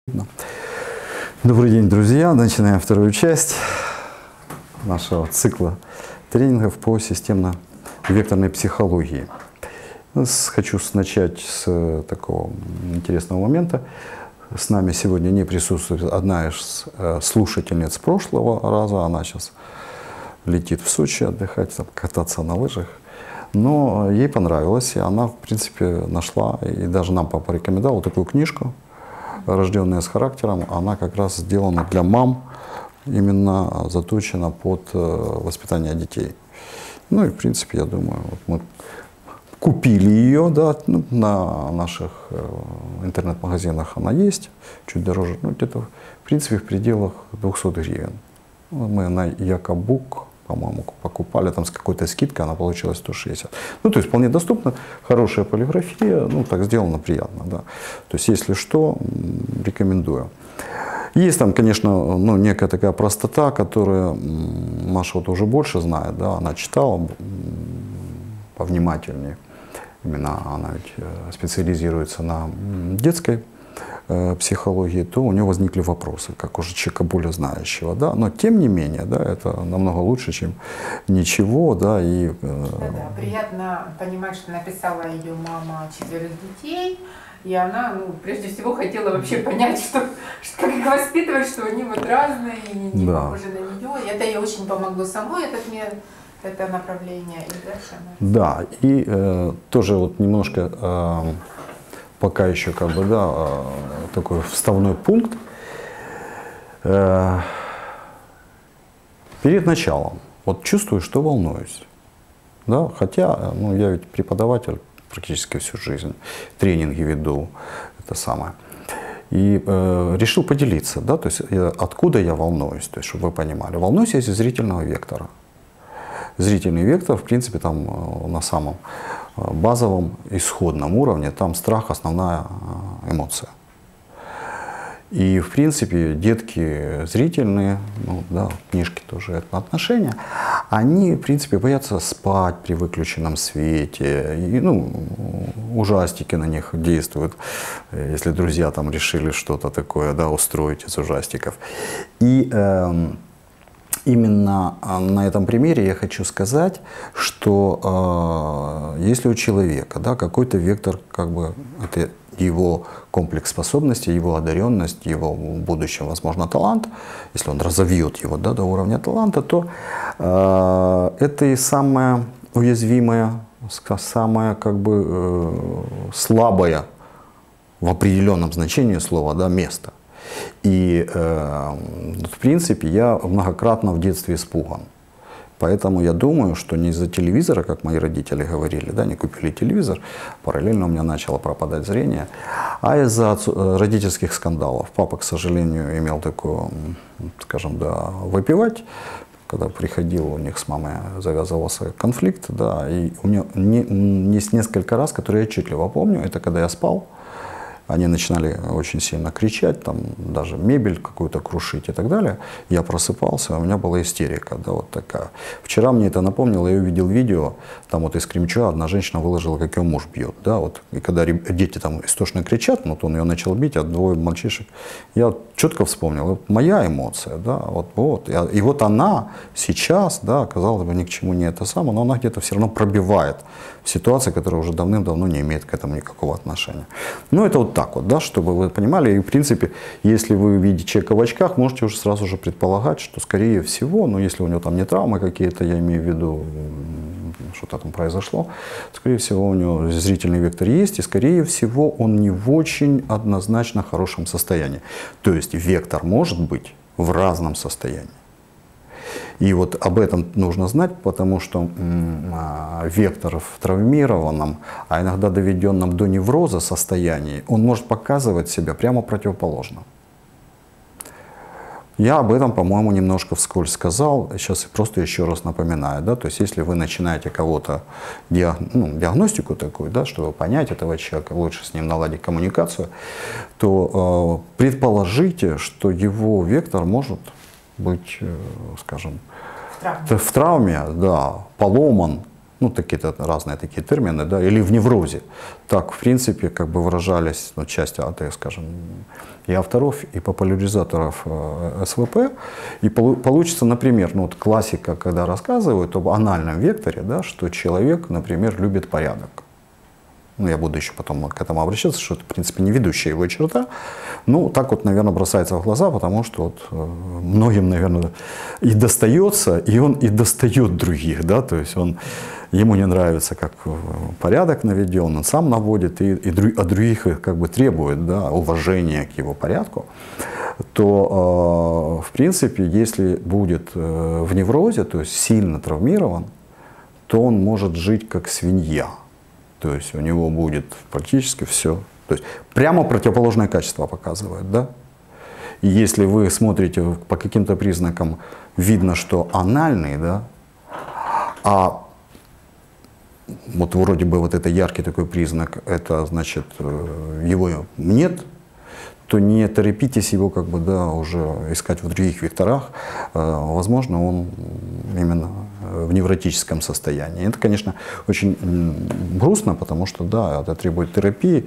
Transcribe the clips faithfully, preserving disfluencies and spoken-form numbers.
Добрый день, друзья! Начинаем вторую часть нашего цикла тренингов по системно-векторной психологии. Хочу начать с такого интересного момента. С нами сегодня не присутствует одна из слушательниц прошлого раза. Она сейчас летит в Сочи отдыхать, кататься на лыжах. Но ей понравилось, и она, в принципе, нашла, и даже нам папа рекомендовал такую книжку «Рожденные с характером». Она как раз сделана для мам, именно заточена под воспитание детей. Ну и, в принципе, я думаю, вот мы купили ее, да, ну, на наших интернет-магазинах она есть, чуть дороже, ну где-то, в принципе, в пределах двухсот гривен. Мы на Якобук, по-моему, покупали, там с какой-то скидкой она получилась сто шестьдесят. Ну, то есть вполне доступно, хорошая полиграфия, ну, так сделано приятно, да. То есть, если что, рекомендую. Есть там, конечно, ну, некая такая простота, которую Маша вот уже больше знает, да, она читала повнимательнее. Именно она ведь специализируется на детской э, психологии, то у нее возникли вопросы, как уже человека более знающего, да, но тем не менее, да, это намного лучше, чем ничего, да, и… Э, да, да, приятно понимать, что написала ее мама четверых детей, и она, ну, прежде всего хотела вообще понять, что, что как их воспитывать, что они вот разные, и не, не да. похожи на нее, и это ей очень помогло самой, этот метод. Это направление и дальше. Да, и э, тоже вот немножко э, пока еще как бы, да, э, такой вставной пункт. Э, перед началом, вот чувствую, что волнуюсь. Да, хотя, ну, я ведь преподаватель практически всю жизнь, тренинги веду, это самое. И э, решил поделиться, да, то есть я, откуда я волнуюсь, то есть, чтобы вы понимали. Волнуюсь я из зрительного вектора. Зрительный вектор, в принципе, там на самом базовом исходном уровне, там страх — основная эмоция. И, в принципе, детки зрительные, ну, да, книжки тоже это отношения, они, в принципе, боятся спать при выключенном свете, и, ну, ужастики на них действуют, если друзья там решили что-то такое, да, устроить из ужастиков. И э, именно на этом примере я хочу сказать, что э, если у человека, да, какой-то вектор, как бы, это его комплекс способностей, его одаренность, его в будущем, возможно, талант, если он разовьет его, да, до уровня таланта, то э, это и самое уязвимое, самое, как бы, э, слабое в определенном значении слова, да, место. И, э, в принципе, я многократно в детстве испуган. Поэтому я думаю, что не из-за телевизора, как мои родители говорили, да, не купили телевизор, параллельно у меня начало пропадать зрение, а из-за родительских скандалов. Папа, к сожалению, имел такое, скажем, да, выпивать. Когда приходил, у них с мамой завязывался конфликт, да, и у меня не, есть несколько раз, которые я отчетливо помню, это когда я спал. Они начинали очень сильно кричать, там даже мебель какую-то крушить и так далее. Я просыпался, у меня была истерика, да, вот такая. Вчера мне это напомнило, я увидел видео, там вот из Кремча одна женщина выложила, как ее муж бьет, да, вот. И когда дети там истошно кричат, вот он ее начал бить, а двое мальчишек, я четко вспомнил, вот моя эмоция, да, вот, вот. И вот она сейчас, да, казалось бы, ни к чему не это самое, но она где-то все равно пробивает ситуацию, которая уже давным-давно не имеет к этому никакого отношения. Ну, это вот так вот, да, чтобы вы понимали. И, в принципе, если вы видите человека в очках, можете уже сразу же предполагать, что, скорее всего, ну, если у него там не травмы какие-то, я имею в виду, что-то там произошло, скорее всего, у него зрительный вектор есть, и, скорее всего, он не в очень однозначно хорошем состоянии. То есть вектор может быть в разном состоянии. И вот об этом нужно знать, потому что вектор в травмированном, а иногда доведенном до невроза состоянии, он может показывать себя прямо противоположно. Я об этом, по-моему, немножко вскользь сказал, сейчас просто еще раз напоминаю. Да? То есть если вы начинаете кого-то, диаг... ну, диагностику такую, да, чтобы понять этого человека, лучше с ним наладить коммуникацию, то э, предположите, что его вектор может быть, скажем, в травме, в травме, да, поломан, ну, такие-то разные такие термины, да, или в неврозе. Так, в принципе, как бы выражались, ну, часть, так скажем, и авторов, и популяризаторов э, СВП. И полу получится, например, ну, вот классика, когда рассказывают об анальном векторе, да, что человек, например, любит порядок. Ну, я буду еще потом к этому обращаться, что это, в принципе, не ведущая его черта. Ну, так вот, наверное, бросается в глаза, потому что вот, э, многим, наверное, и достается, и он и достает других, да, то есть он, ему не нравится, как порядок наведен, он сам наводит, и, и друг, от других как бы требует, да, уважения к его порядку, то, э, в принципе, если будет э, в неврозе, то есть сильно травмирован, то он может жить как свинья. То есть у него будет практически все. То есть прямо противоположное качество показывает, да? И если вы смотрите по каким-то признакам, видно, что анальный, да, а вот вроде бы вот это яркий такой признак, это значит его нет, то не торопитесь его как бы, да, уже искать в других векторах. Возможно, он именно в невротическом состоянии. Это, конечно, очень грустно, потому что, да, это требует терапии.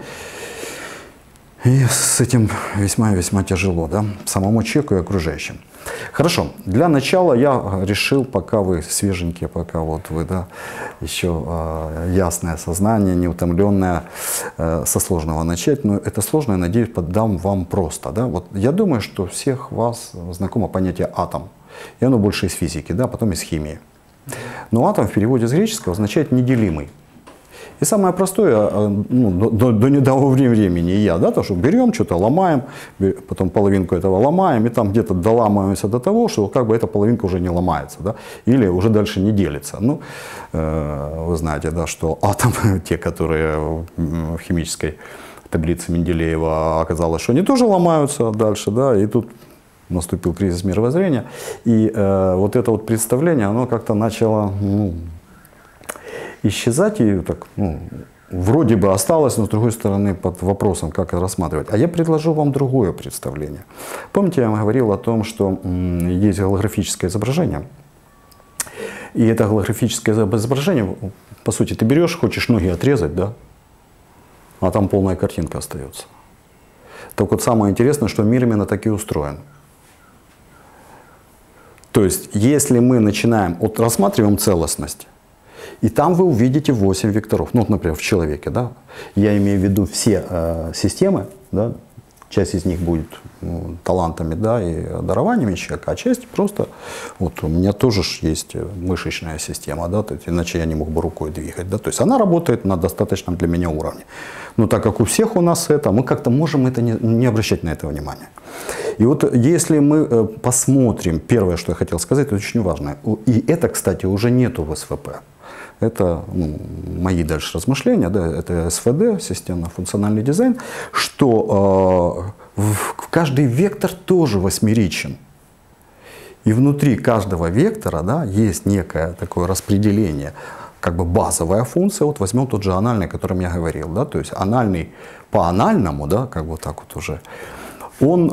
И с этим весьма-весьма тяжело, да, самому человеку и окружающим. Хорошо, для начала я решил, пока вы свеженькие, пока вот вы, да, еще э, ясное сознание, неутомленное, э, со сложного начать. Но это сложное, надеюсь, поддам вам просто, да. Вот я думаю, что всех вас знакомо понятие атом. И оно больше из физики, да, потом из химии. Но атом в переводе с греческого означает неделимый. И самое простое, ну, до, до недавнего времени я, да, то, что берем, что-то ломаем, потом половинку этого ломаем, и там где-то доламываемся до того, что как бы эта половинка уже не ломается, да, или уже дальше не делится. Ну, э, вы знаете, да, что атомы, те, которые в химической таблице Менделеева оказалось, что они тоже ломаются дальше, да, и тут наступил кризис мировоззрения. И э, вот это вот представление, оно как-то начало, ну, исчезать, и так, ну, вроде бы осталось, но с другой стороны под вопросом, как это рассматривать. А я предложу вам другое представление. Помните, я вам говорил о том, что м, есть голографическое изображение. И это голографическое изображение, по сути, ты берешь, хочешь ноги отрезать, да, а там полная картинка остается. Так вот, самое интересное, что мир именно так и устроен. То есть, если мы начинаем, вот рассматриваем целостность, и там вы увидите восемь векторов. Ну, вот, например, в человеке, да, я имею в виду все э, системы, да, часть из них будет, ну, талантами, да, и дарованиями человека, а часть просто, вот у меня тоже есть мышечная система, да, то есть, иначе я не мог бы рукой двигать, да, то есть она работает на достаточном для меня уровне. Но так как у всех у нас это, мы как-то можем это не, не обращать на это внимания. И вот если мы посмотрим, первое, что я хотел сказать, это очень важно, и это, кстати, уже нету в СВП. Это, ну, мои дальше размышления, да, это СФД, системно-функциональный дизайн, что э, в, каждый вектор тоже восьмеричен. И внутри каждого вектора, да, есть некое такое распределение, как бы базовая функция. Вот возьмем тот же анальный, о котором я говорил, да, то есть анальный по анальному, да, как бы так вот уже, он, э,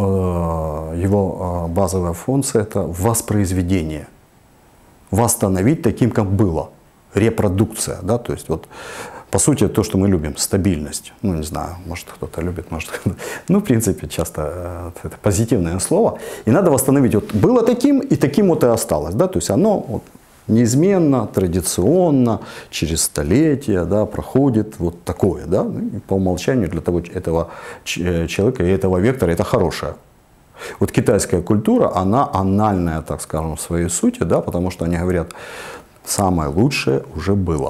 э, его базовая функция — это воспроизведение, восстановить таким, как было. Репродукция, да, то есть вот по сути то, что мы любим, стабильность. Ну, не знаю, может кто-то любит, может кто-то. Ну, в принципе, часто это позитивное слово. И надо восстановить. Вот было таким, и таким вот и осталось, да, то есть оно вот неизменно, традиционно, через столетия, да, проходит вот такое, да, и по умолчанию для того этого человека и этого вектора это хорошее. Вот китайская культура, она анальная, так скажем, в своей сути, да, потому что они говорят, самое лучшее уже было.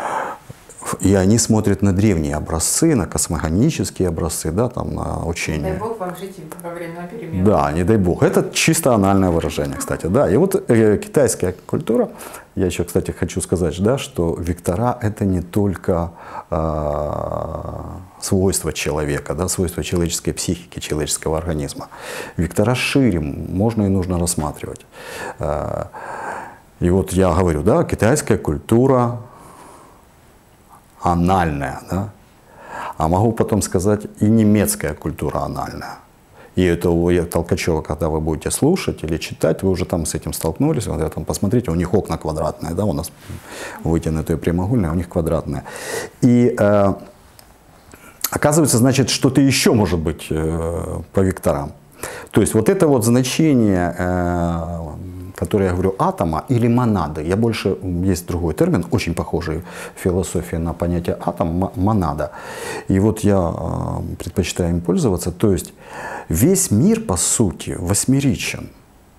И они смотрят на древние образцы, на космогонические образцы, да, там, на учения. Не дай бог вам жить во времена перемен. Да, не дай бог. Это чисто анальное выражение, кстати, да. И вот э, китайская культура, я еще, кстати, хочу сказать, да, что вектора — это не только э, свойства человека, да, свойства человеческой психики, человеческого организма. Вектора шире можно и нужно рассматривать. Э, и вот я говорю, да, китайская культура анальная, да, а могу потом сказать и немецкая культура анальная. И это у Толкачева, когда вы будете слушать или читать, вы уже там с этим столкнулись. Вот, там, посмотрите, у них окна квадратные, да, у нас вытянутые прямоугольные, а у них квадратные. И э, оказывается, значит, что-то еще может быть э, по векторам. То есть вот это вот значение, э, которое я говорю, атома или монады, я больше, есть другой термин, очень похожий в философии на понятие атом, монада. И вот я э, предпочитаю им пользоваться. То есть весь мир, по сути, восьмеричен.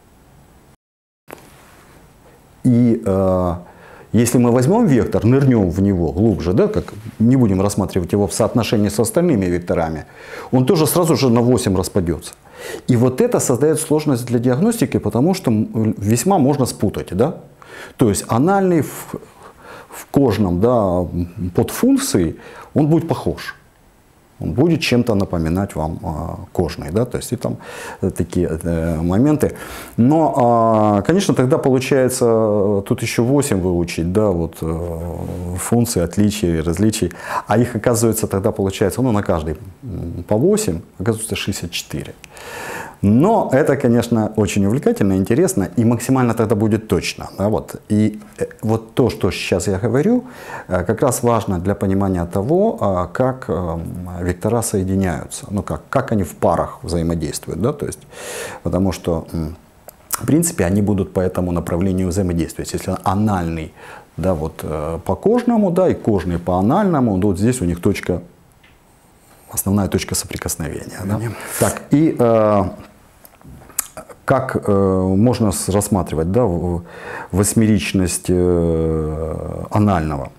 И э, если мы возьмем вектор, нырнем в него глубже, да, как не будем рассматривать его в соотношении с остальными векторами, он тоже сразу же на восемь распадется. И вот это создает сложность для диагностики, потому что весьма можно спутать. Да? То есть анальный в, в кожном, да, подфункции, он будет похож. Он будет чем-то напоминать вам э, кожный, да, то есть и там э, такие э, моменты. Но, э, конечно, тогда получается э, тут еще восемь выучить, да, вот э, функции, отличий, различий. А их, оказывается, тогда получается, ну, на каждый по восемь, оказывается, шестьдесят четыре. Но это, конечно, очень увлекательно, интересно и максимально тогда будет точно. Да, вот. И вот то, что сейчас я говорю, как раз важно для понимания того, как вектора соединяются, ну, как, как они в парах взаимодействуют. Да, то есть, потому что, в принципе, они будут по этому направлению взаимодействовать. Если анальный, да, вот, по кожному, да, и кожный по анальному, вот здесь у них точка, основная точка соприкосновения. Да? Так, и э, как э, можно рассматривать, да, восьмеричность э, анального?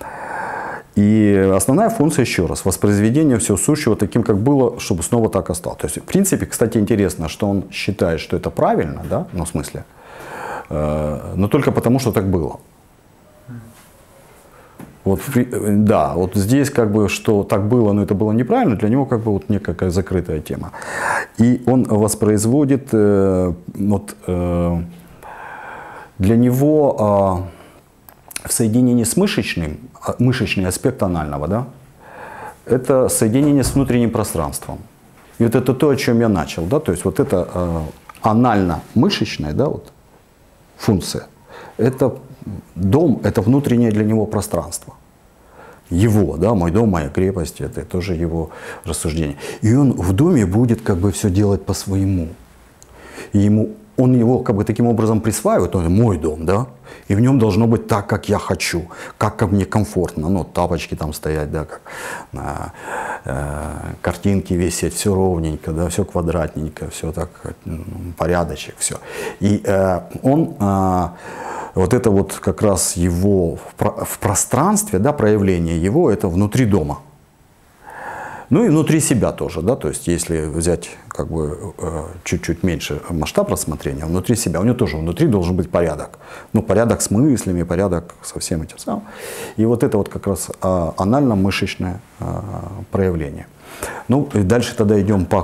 И основная функция, еще раз, воспроизведение всего сущего таким, как было, чтобы снова так осталось. То есть, в принципе, кстати, интересно, что он считает, что это правильно, да, ну, в смысле, э, но только потому, что так было. Вот, да, вот здесь как бы, что так было, но это было неправильно, для него как бы вот некая закрытая тема. И он воспроизводит, э, вот, э, для него э, в соединении с мышечным, мышечный аспект анального, да, это соединение с внутренним пространством. И вот это то, о чем я начал, да, то есть вот это э, анально-мышечная, да, вот, функция, это дом – это внутреннее для него пространство. Его, да, мой дом, моя крепость – это тоже его рассуждение. И он в доме будет как бы все делать по-своему. И ему, он его как бы таким образом присваивает, он мой дом, да, и в нем должно быть так, как я хочу, как, как мне комфортно. Ну, тапочки там стоять, да, как э, э, картинки висеть, все ровненько, да, все квадратненько, все так, ну, порядочек, все. И э, он… Э, Вот это вот как раз его в пространстве, да, проявление его, это внутри дома. Ну и внутри себя тоже, да, то есть если взять как бы чуть-чуть меньше масштаб рассмотрения, внутри себя, у него тоже внутри должен быть порядок. Ну, порядок с мыслями, порядок со всем этим самым. И вот это вот как раз анально-мышечное проявление. Ну, и дальше тогда идем по,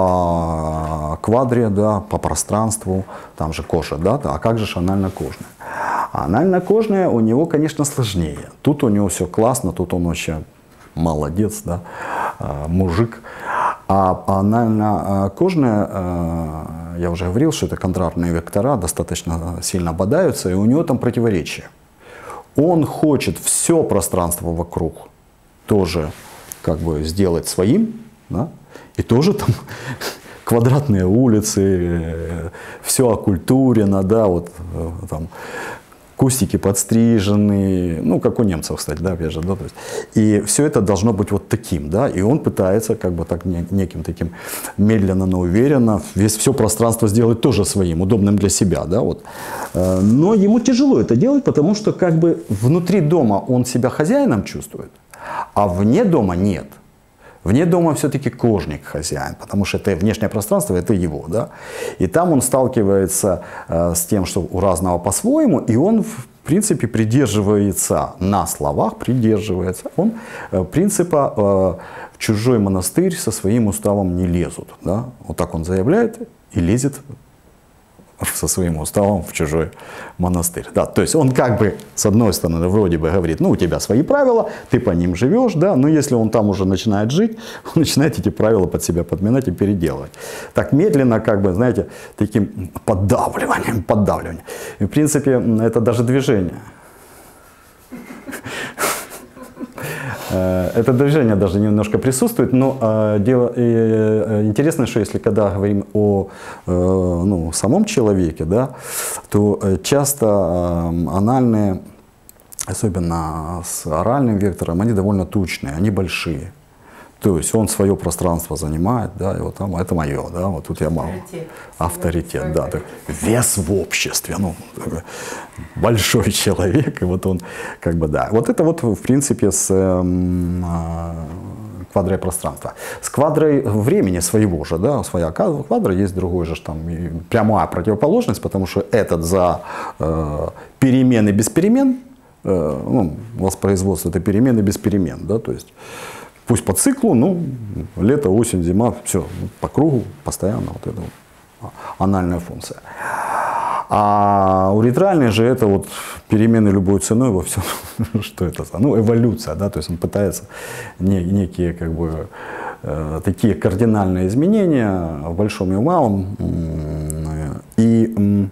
по квадре, да, по пространству, там же кожа, да, а как же анально-кожная? А анально-кожная у него, конечно, сложнее. Тут у него все классно, тут он вообще молодец, да, мужик. А анально-кожная, я уже говорил, что это контрастные вектора, достаточно сильно бодаются, и у него там противоречие. Он хочет все пространство вокруг тоже как бы сделать своим, да, и тоже там квадратные улицы, все окультурено, да, вот там кустики подстрижены, ну, как у немцев, кстати, да, опять же, да, то есть, и все это должно быть вот таким, да, и он пытается как бы так неким таким медленно, но уверенно весь, все пространство сделать тоже своим, удобным для себя, да, вот. Но ему тяжело это делать, потому что как бы внутри дома он себя хозяином чувствует, а вне дома нет. Вне дома все-таки кожник хозяин, потому что это внешнее пространство, это его. Да? И там он сталкивается э, с тем, что у разного по-своему, и он, в принципе, придерживается, на словах придерживается, он э, принципа э, в чужой монастырь со своим уставом не лезут. Да? Вот так он заявляет и лезет со своим уставом в чужой монастырь. Да, то есть он как бы, с одной стороны, вроде бы говорит, ну, у тебя свои правила, ты по ним живешь, да, но если он там уже начинает жить, он начинает эти правила под себя подминать и переделывать. Так медленно, как бы, знаете, таким поддавливанием, поддавливанием. И, в принципе, это даже движение. Это движение даже немножко присутствует, но э, дело э, интересно, что если когда говорим о э, ну, самом человеке, да, то часто э, анальные, особенно с оральным вектором, они довольно тучные, они большие. То есть он свое пространство занимает, да, и вот там это мое, да, вот тут я мало. Авторитет, авторитет да, так, вес в обществе, ну, большой человек, и вот он, как бы, да. Вот это вот, в принципе, с э, квадрой пространства. С квадрой времени своего же, да, своя квадра, есть другой же, там, прямая противоположность, потому что этот за э, перемены без перемен, э, ну, воспроизводство это перемены без перемен, да, то есть пусть по циклу, ну, лето, осень, зима, все, по кругу, постоянно вот это вот, анальная функция. А уретральный же это вот перемены любой ценой во всем, что это за, ну, эволюция, да, то есть он пытается не, некие, как бы, э, такие кардинальные изменения в большом и в малом, и э,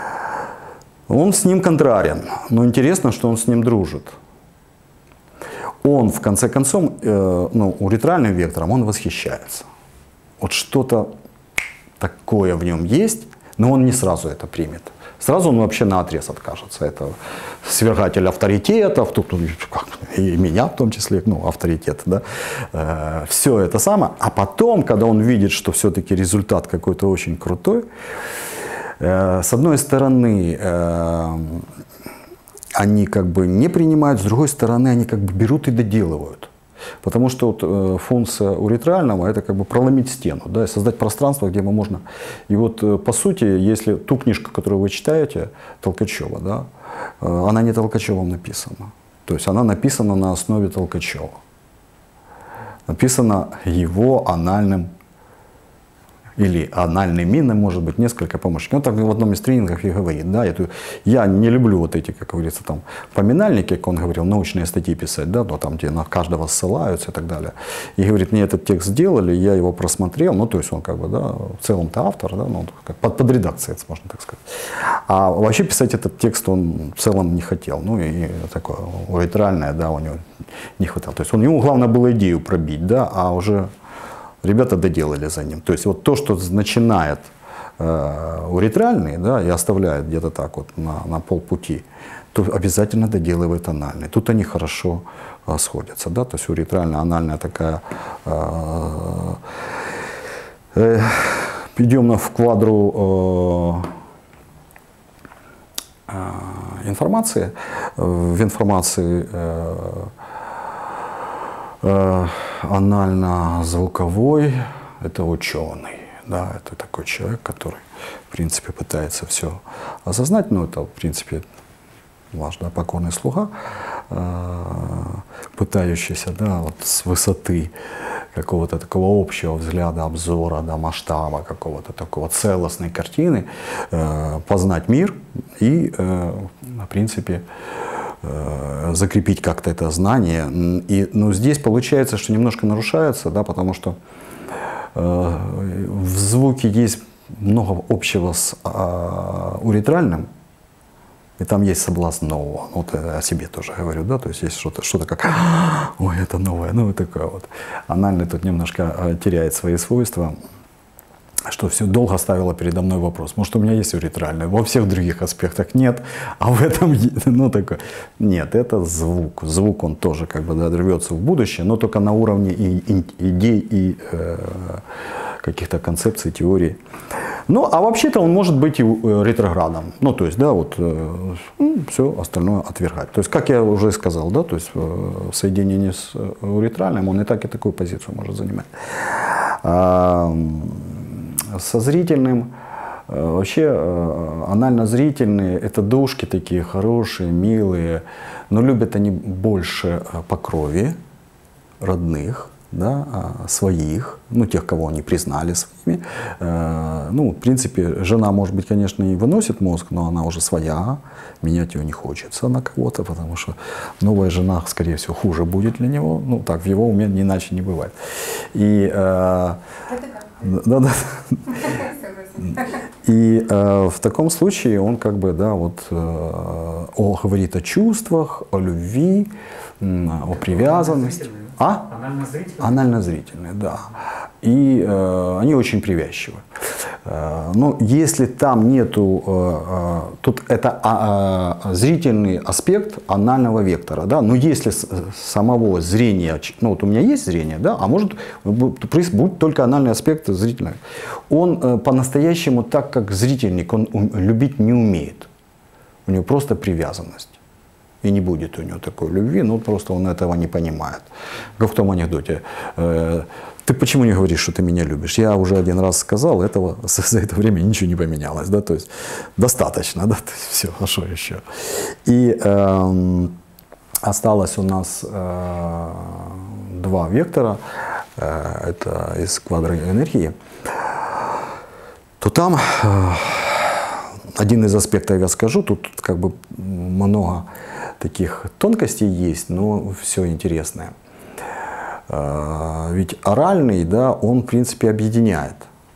он с ним контрарен, но интересно, что он с ним дружит. Он, в конце концов, э, ну, уретральным вектором он восхищается. Вот что-то такое в нем есть, но он не сразу это примет. Сразу он вообще наотрез откажется. Это свергатель авторитетов, тут, как, и меня в том числе, ну, авторитет, да. Э, все это самое. А потом, когда он видит, что все-таки результат какой-то очень крутой, э, с одной стороны, э, они как бы не принимают, с другой стороны, они как бы берут и доделывают. Потому что вот, э, функция уретрального это как бы проломить стену, да, и создать пространство, где можно. И вот э, по сути, если ту книжку, которую вы читаете, Толкачева, да, э, она не Толкачевым написана. То есть она написана на основе Толкачева. Написана его анальным или анальными, может быть, несколько помощников. Он так в одном из тренингов и говорит, да, это, я не люблю вот эти, как говорится, там, поминальники, как он говорил, научные статьи писать, да, но там, где на каждого ссылаются и так далее. И говорит, мне этот текст сделали, я его просмотрел, ну, то есть он, как бы, да, в целом-то автор, да, ну, как под, под редакцией, можно так сказать. А вообще писать этот текст он в целом не хотел, ну, и такое уретральное, да, у него не хватало. То есть он, ему главное было идею пробить, да, а уже ребята доделали за ним. То есть вот то, что начинает э, уретральный, да, и оставляет где-то так вот на, на полпути, то обязательно доделывает анальный. Тут они хорошо э, сходятся. Да? То есть уретральная, анальная такая... Э, э, идем в квадру э, э, информации. В информации э, анально-звуковой – это ученый, да, это такой человек, который, в принципе, пытается все осознать, но это, в принципе, ваш, да, покорный слуга, пытающийся, да, вот с высоты какого-то такого общего взгляда, обзора, да, масштаба, какого-то такого целостной картины познать мир и, в принципе, закрепить как-то это знание. И, ну, здесь получается, что немножко нарушается, да, потому что э, в звуке есть много общего с э, уретральным, и там есть соблазн нового. Вот я о себе тоже говорю, да, то есть есть что-то, что-то как, ой, это новое, ну, вот такое вот. Анальный тут немножко теряет свои свойства, что все долго ставило передо мной вопрос, может, у меня есть уретральный, во всех других аспектах нет, а в этом, ну, такое, нет, это звук, звук, он тоже, как бы, да, рвется в будущее, но только на уровне и, и, идей и э, каких-то концепций, теорий. Ну, а вообще-то он может быть и ретроградом, ну, то есть, да, вот, э, ну, все остальное отвергать. То есть, как я уже сказал, да, то есть, в соединении с уретральным он и так, и такую позицию может занимать. А, со зрительным, вообще анально-зрительные, это душки такие хорошие, милые, но любят они больше по крови, родных, да, своих, ну, тех, кого они признали своими. Ну, в принципе, жена, может быть, конечно, и выносит мозг, но она уже своя, менять ее не хочется на кого-то, потому что новая жена, скорее всего, хуже будет для него. Ну, так, в его уме иначе не бывает. И, да, да. И э, в таком случае он как бы, да, вот, э, о, говорит о чувствах, о любви, э, о привязанности. А? Анально-зрительные? Анально-зрительные, да. И э, они очень привязчивы. Э, но если там нету, э, э, тут это э, зрительный аспект анального вектора, да, но если с, самого зрения, ну вот у меня есть зрение, да, а может будет только анальный аспект зрительный, он э, по-настоящему, так как зрительник, он ум, любить не умеет, у него просто привязанность. И не будет у него такой любви, ну просто он этого не понимает. Как в том анекдоте. Э, ты почему не говоришь, что ты меня любишь? Я уже один раз сказал, этого за это время ничего не поменялось. Да? То есть достаточно, да? То есть, все, а что еще? И э, осталось у нас э, два вектора. Э, это из квадроэнергии. То там э, один из аспектов я скажу, тут как бы много таких тонкостей есть, но все интересное. Ведь оральный, да, он в принципе объединяет.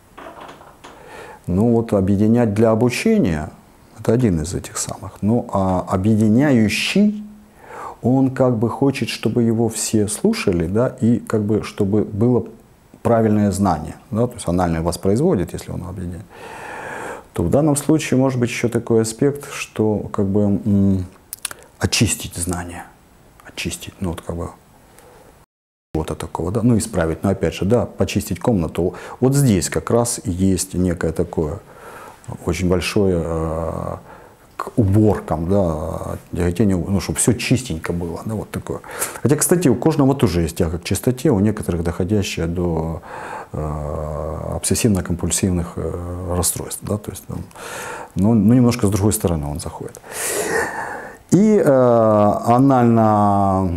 Ну вот объединять для обучения — это один из этих самых. Ну а объединяющий, он как бы хочет, чтобы его все слушали, да, и как бы чтобы было правильное знание. Да, то есть анальный воспроизводит, если он объединяет. То в данном случае может быть еще такой аспект, что как бы м, очистить знания, очистить, ну вот как бы чего-то такого, да, ну исправить, но опять же, да, почистить комнату. Вот здесь как раз и есть некое такое очень большое э, к уборкам, да, тяготение, ну, чтобы все чистенько было, да, вот такое. Хотя, кстати, у кожного тоже есть тяга к чистоте, у некоторых доходящая до э, обсессивно-компульсивных э, расстройств, да, то есть, ну, ну, немножко с другой стороны он заходит. И э, анально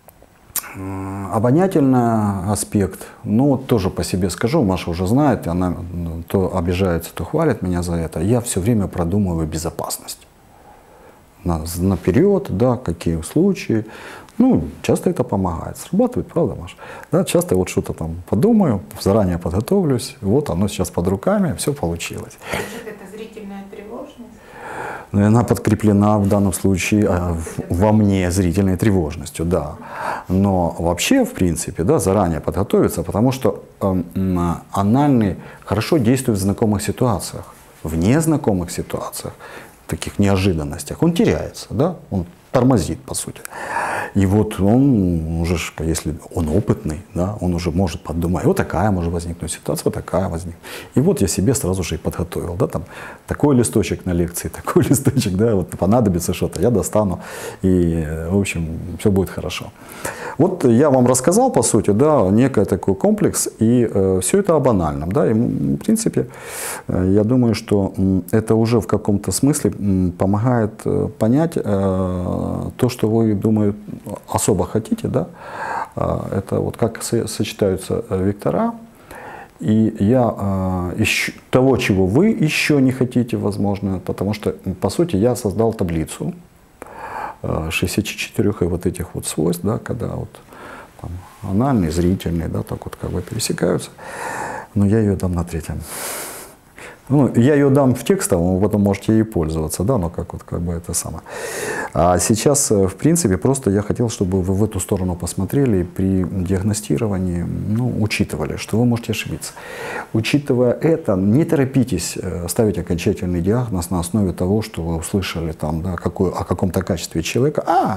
обонятельный аспект, ну вот тоже по себе скажу, Маша уже знает, она то обижается, то хвалит меня за это. Я все время продумываю безопасность. На, наперед, да, какие случаи. Ну, часто это помогает. Срабатывает, правда, Маша? Да, часто вот что-то там подумаю, заранее подготовлюсь, вот оно сейчас под руками, все получилось. Это зрительная тревожность? Она подкреплена в данном случае а, в, во мне зрительной тревожностью, да. Но вообще, в принципе, да, заранее подготовиться, потому что э, э, анальный хорошо действует в знакомых ситуациях. В незнакомых ситуациях, таких неожиданностях, он теряется, да, он тормозит, по сути. И вот он уже, если он опытный, да, он уже может подумать, вот такая может возникнуть ситуация, вот такая возникнет. И вот я себе сразу же и подготовил, да, там, такой листочек на лекции, такой листочек, да, вот понадобится что-то, я достану, и, в общем, все будет хорошо. Вот я вам рассказал, по сути, да, некий такой комплекс, и э, все это о банальном, да, и, в принципе, э, я думаю, что э, это уже в каком-то смысле э, помогает э, понять э, то, что вы, думаю, особо хотите, да, э, это вот как со сочетаются вектора, и я э, ищу того, чего вы еще не хотите, возможно, потому что, по сути, я создал таблицу шестидесяти четырёх вот этих вот свойств, да, когда вот там, анальный, зрительный, да, так вот как бы пересекаются. Но я ее дам на третьем. Ну, я ее дам в текстовом, вы потом можете ей пользоваться, да, но как вот как бы это самое. А сейчас, в принципе, просто я хотел, чтобы вы в эту сторону посмотрели и при диагностировании, ну, учитывали, что вы можете ошибиться. Учитывая это, не торопитесь ставить окончательный диагноз на основе того, что вы услышали там, да, какой, о каком-то качестве человека. А,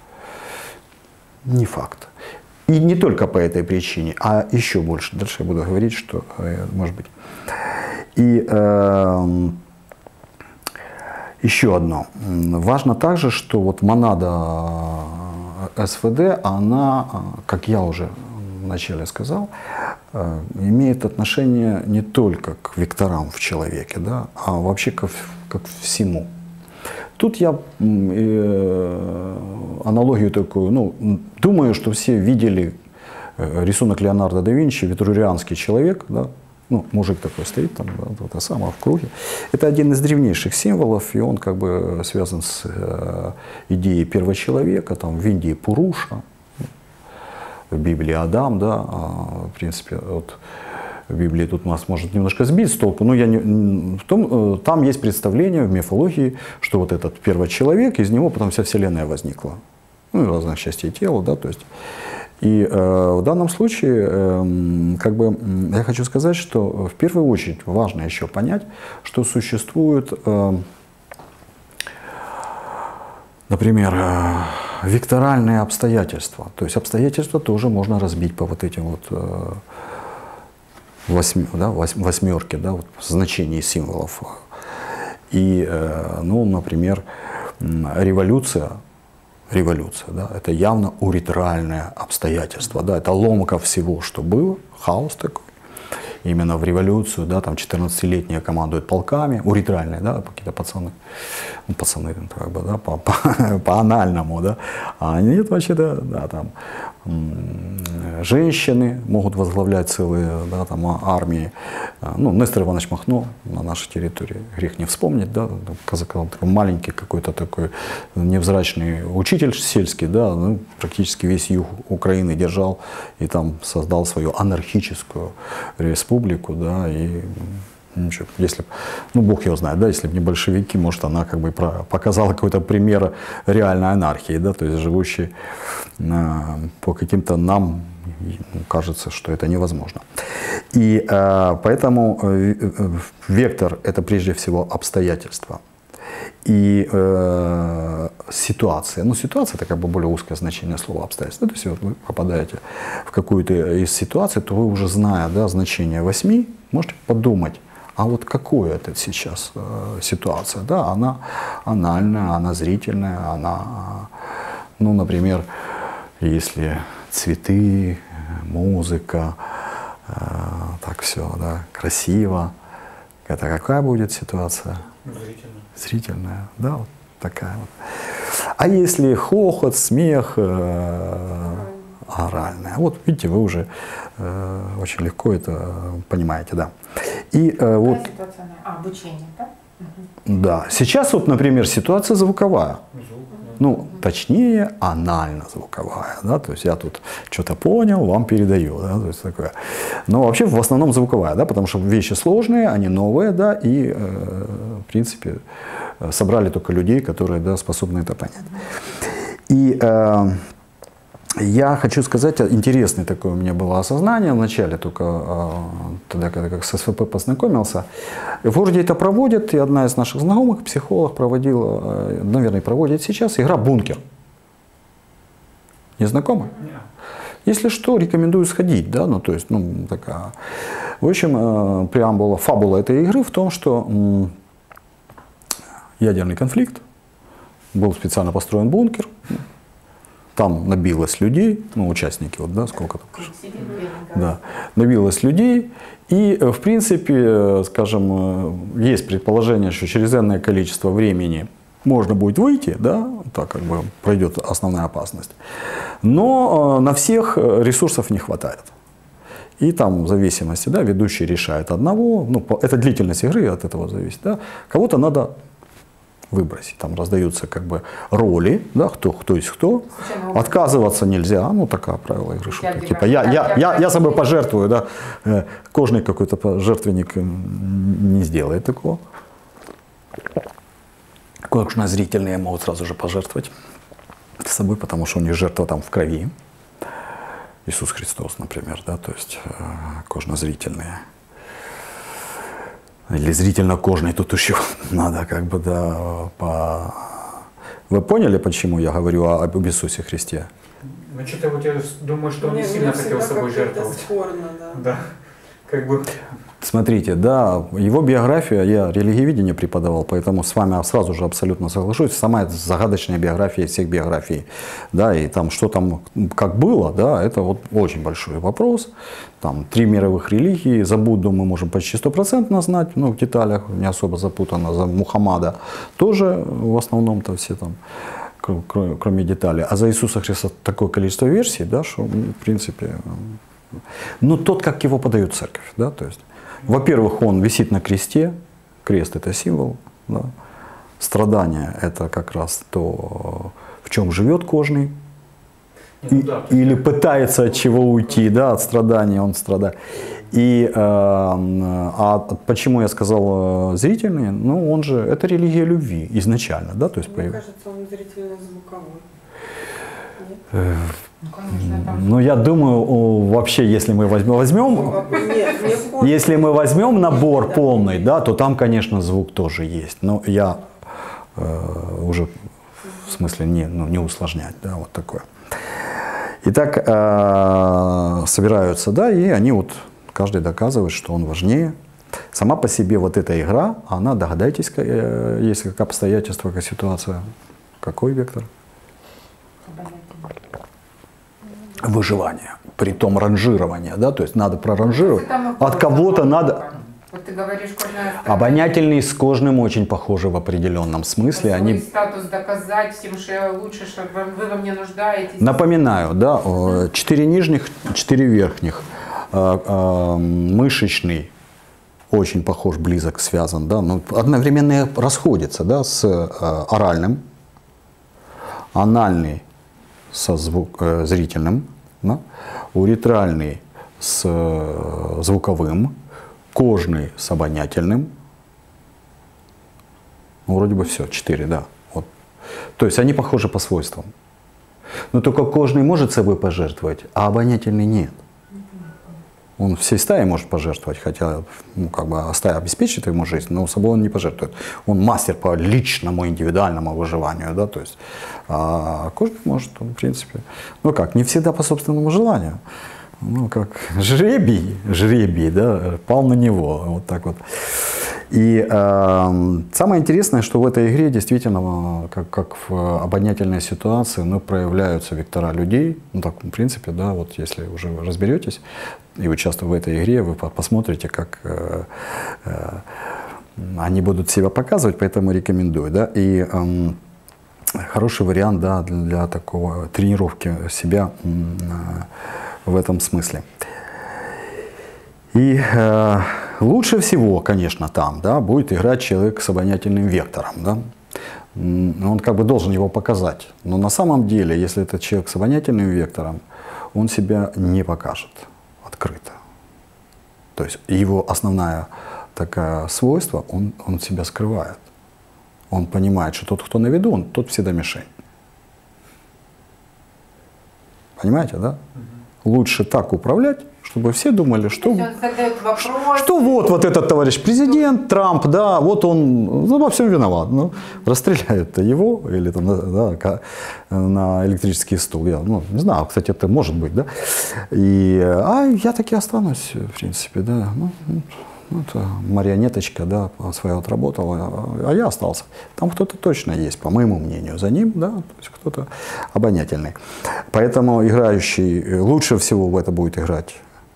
не факт. И не только по этой причине, а еще больше. Дальше я буду говорить, что, может быть. И э, еще одно. Важно также, что вот монада СВД, она, как я уже вначале сказал, э, имеет отношение не только к векторам в человеке, да, а вообще ко, как всему. Тут я э, аналогию такую, ну, думаю, что все видели рисунок Леонардо да Винчи, витрувианский человек, да, ну, мужик такой стоит там, да, вот это самое, в круге. Это один из древнейших символов, и он как бы связан с э, идеей первого человека, там в Индии Пуруша, в Библии Адам, да, а, в принципе, вот в Библии тут нас может немножко сбить с толку, но я не, в том, там есть представление в мифологии, что вот этот первый человек, из него потом вся Вселенная возникла, ну, из разных частей тела, да, то есть. И э, в данном случае, э, как бы, я хочу сказать, что в первую очередь важно еще понять, что существует, э, например, э, векторальные обстоятельства. То есть обстоятельства тоже можно разбить по вот этим вот э, восьми, да, восьмерке, да, вот, значений символов. И, э, ну, например, революция. Революция, да, это явно уритральное обстоятельство, да, это ломка всего, что было, хаос такой. Именно в революцию, да, там четырнадцатилетние командуют полками, уритральные, да, какие-то пацаны, ну, пацаны, как бы, да, по, по, по анальному, да, а нет вообще, да, да, там женщины могут возглавлять целые, да, там, армии. Ну, Нестор Иванович Махно на нашей территории, грех не вспомнить, да, такой маленький какой-то такой невзрачный учитель сельский, да, ну, практически весь юг Украины держал и там создал свою анархическую республику, да, и ничего, если, ну, Бог его знает, да, если бы не большевики, может, она как бы показала какой-то пример реальной анархии, да, то есть живущей э, по каким-то нам, кажется, что это невозможно. И э, поэтому э, вектор — это прежде всего обстоятельства. И э, ситуация, ну, ситуация — это как бы более узкое значение слова обстоятельства. То есть вот вы попадаете в какую-то из ситуаций, то вы уже, зная, да, значение восьми, можете подумать, а вот какое это сейчас э, ситуация, да, она анальная, она зрительная, она, ну, например, если цветы, музыка, э, так все, да, красиво, это какая будет ситуация? Зрительная. Зрительная, да, вот такая вот. А если хохот, смех, э, оральная, вот видите, вы уже э, очень легко это понимаете, да. И э, вот, а, обучение, да? Да. Сейчас вот, например, ситуация звуковая. Звук, да. Ну, точнее, анально-звуковая, да, то есть я тут что-то понял, вам передаю, да, то есть такое. Но вообще в основном звуковая, да, потому что вещи сложные, они новые, да, и, э, в принципе, собрали только людей, которые, да, способны это понять. И э, я хочу сказать, интересное такое у меня было осознание вначале, только тогда, когда как с эс вэ пэ познакомился. В городе это проводят, и одна из наших знакомых, психолог, проводила, наверное, проводит сейчас, игра «Бункер». Не знакомы? Нет. Если что, рекомендую сходить, да, ну, то есть, ну, такая. В общем, преамбула, фабула этой игры в том, что ядерный конфликт, был специально построен бункер, там набилось людей, ну, участники, вот, да, сколько там? Да, набилось людей, и, в принципе, скажем, есть предположение, что через энное количество времени можно будет выйти, да, так как бы пройдет основная опасность, но на всех ресурсов не хватает. И там в зависимости, да, ведущий решает одного, ну, это длительность игры от этого зависит, да, кого-то надо выбросить. Там раздаются как бы роли, да, кто, кто есть кто. Отказываться нельзя, ну, такое правило игры. Что типа я, я, я, я собой пожертвую, да. Кожный какой-то жертвенник не сделает такого. Кожнозрительные могут сразу же пожертвовать собой, потому что у них жертва там в крови. Иисус Христос, например, да, то есть кожнозрительные. Или зрительно-кожный, тут еще надо как бы, да, по... Вы поняли, почему я говорю об Иисусе Христе? Ну, что-то вот я думаю, что он не Мне, сильно мне хотел собой жертвовать. Спорно, да. Да, как бы... Смотрите, да, его биография, я религиоведение преподавал, поэтому с вами сразу же абсолютно соглашусь. Самая загадочная биография из всех биографий, да, и там, что там, как было, да, это вот очень большой вопрос. Там три мировых религии, за Будду мы можем почти стопроцентно знать, ну, в деталях, не особо запутанно, за Мухаммада тоже в основном-то все там кроме, кроме деталей. А за Иисуса Христа такое количество версий, да, что, в принципе, ну, тот, как его подает церковь, да, то есть, во-первых, он висит на кресте, крест — это символ, да, страдание — это как раз то, в чем живет кожный, Не, ну и, да, или пытается от чего уйти, да, от страдания он страдает. И, э, а почему я сказал э, зрительный? Ну, он же, это религия любви изначально, да, то есть. Мне появ... кажется, он зрительно-звуковой. Э, Ну, конечно, там. ну, я думаю, о, вообще, если мы возьмем, возьмем Нет, мне понял. если мы возьмем набор полный, да, то там, конечно, звук тоже есть. Но я э, уже в смысле не, ну, не усложнять, да, вот такое. Итак, э, собираются, да, и они вот, каждый доказывает, что он важнее. Сама по себе вот эта игра, она, догадайтесь, э, есть как обстоятельства, как ситуация. Какой вектор? Выживание. Притом ранжирование, да, то есть надо проранжировать. От кого-то надо... Вот ты говоришь, кожная сторона. Обонятельный с кожным очень похожи в определенном смысле. Свой Они... статус доказать всем, что я лучше, что вы во мне нуждаетесь. Напоминаю, да, четыре нижних, четыре верхних. Мышечный очень похож, близок, связан, да, но одновременно расходится, да, с оральным, анальный со звук, зрительным, да, уретральный с звуковым, кожный с обонятельным. Ну, вроде бы все, четыре, да. Вот. То есть они похожи по свойствам. Но только кожный может собой пожертвовать, а обонятельный нет. Он всей стаей может пожертвовать, хотя, ну, как бы стая обеспечит ему жизнь, но собой он не пожертвует. Он мастер по личному, индивидуальному выживанию, да, то есть, а кожный может, он, в принципе, ну как, не всегда по собственному желанию. Ну, как жребий, жребий, да, пал на него, вот так вот. И э, самое интересное, что в этой игре действительно, как, как в обонятельной ситуации, ну, проявляются вектора людей. Ну, так, в принципе, да, вот если уже вы разберетесь и вы часто в этой игре, вы посмотрите, как э, э, они будут себя показывать, поэтому рекомендую, да. И э, хороший вариант, да, для, для такого тренировки себя э, в этом смысле. И э, лучше всего, конечно, там, да, будет играть человек с обонятельным вектором, да. Он как бы должен его показать. Но на самом деле, если это человек с обонятельным вектором, он себя не покажет открыто. То есть его основное такое свойство, он, он себя скрывает. Он понимает, что тот, кто на виду, он, тот всегда мишень. Понимаете, да? Лучше так управлять, чтобы все думали, что, вопрос, что вот, вот этот товарищ президент, Трамп, да, вот он ну, во всем виноват. Ну, расстреляют его или там, да, на электрический стул. Я, ну, не знаю, кстати, это может быть, да. И, а я таки останусь, в принципе, да. Ну, ну, это марионеточка, да, свою отработала, а я остался. Там кто-то точно есть, по моему мнению, за ним, да, то есть кто-то обонятельный. Поэтому играющий, лучше всего в это будет играть,